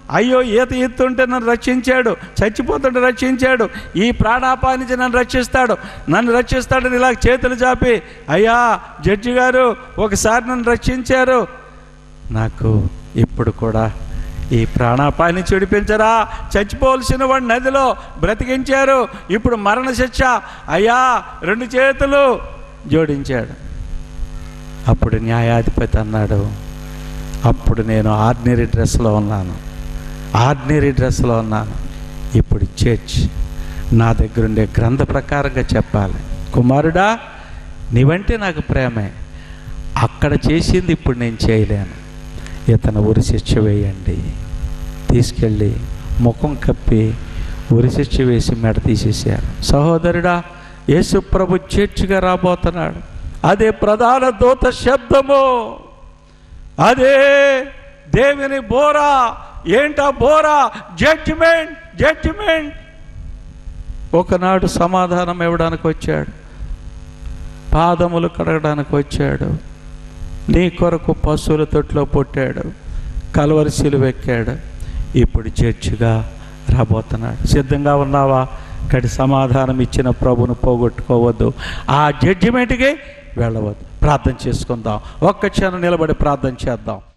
అయ్యో ఈత ఎత్తుంటే నన్ను రక్షించాడు, చచ్చిపోతుంటే రక్షించాడు, ఈ ప్రాణాపాయ నుంచి నన్ను రక్షిస్తాడు, నన్ను రక్షిస్తాడని ఇలా చేతులు చాపి, అయ్యా జడ్జి గారు ఒకసారి నన్ను రక్షించారు, నాకు ఇప్పుడు కూడా ఈ ప్రాణాపాయ నుంచి విడిపించరా, చచ్చిపోవలసిన వాడు నదిలో బ్రతికించారు, ఇప్పుడు మరణ శిక్ష, అయ్యా రెండు చేతులు జోడించాడు. అప్పుడు న్యాయాధిపతి అన్నాడు, అప్పుడు నేను ఆర్డినరీ డ్రెస్లో ఉన్నాను, ఆర్డినరీ డ్రెస్లో ఉన్నాను, ఇప్పుడు చర్చ్ నా దగ్గర ఉండే గ్రంథ ప్రకారంగా చెప్పాలి. కుమారుడా, నీవంటే నాకు ప్రేమే, అక్కడ చేసింది ఇప్పుడు నేను చేయలేను, ఇతను ఉరి శిక్ష వేయండి. తీసుకెళ్ళి ముఖం కప్పి ఉరి శిక్ష వేసి మెడ తీసేశారు. సహోదరుడా, యేసు ప్రభు చర్చిగా రాబోతున్నాడు. అదే ప్రధాన దూత శబ్దము, అదే దేవుని బోరా. ఏంటా బోరా? Judgement, judgement. ఒకనాడు సమాధానం ఇవ్వడానికి వచ్చాడు, పాదములు కడగడానికి వచ్చాడు, నీ కొరకు పశువుల తొట్లో పుట్టాడు, కల్వరి సిలువ ఎక్కాడు, ఇప్పుడు చర్చిగా రాబోతున్నాడు. సిద్ధంగా ఉన్నావా? కడి సమాధానం ఇచ్చిన ప్రభును పోగొట్టుకోవద్దు, ఆ జడ్జిమెంట్కి వెళ్ళవద్దు. ప్రార్థన చేసుకుందాం, ఒక్క క్షణం నిలబడి ప్రార్థన చేద్దాం.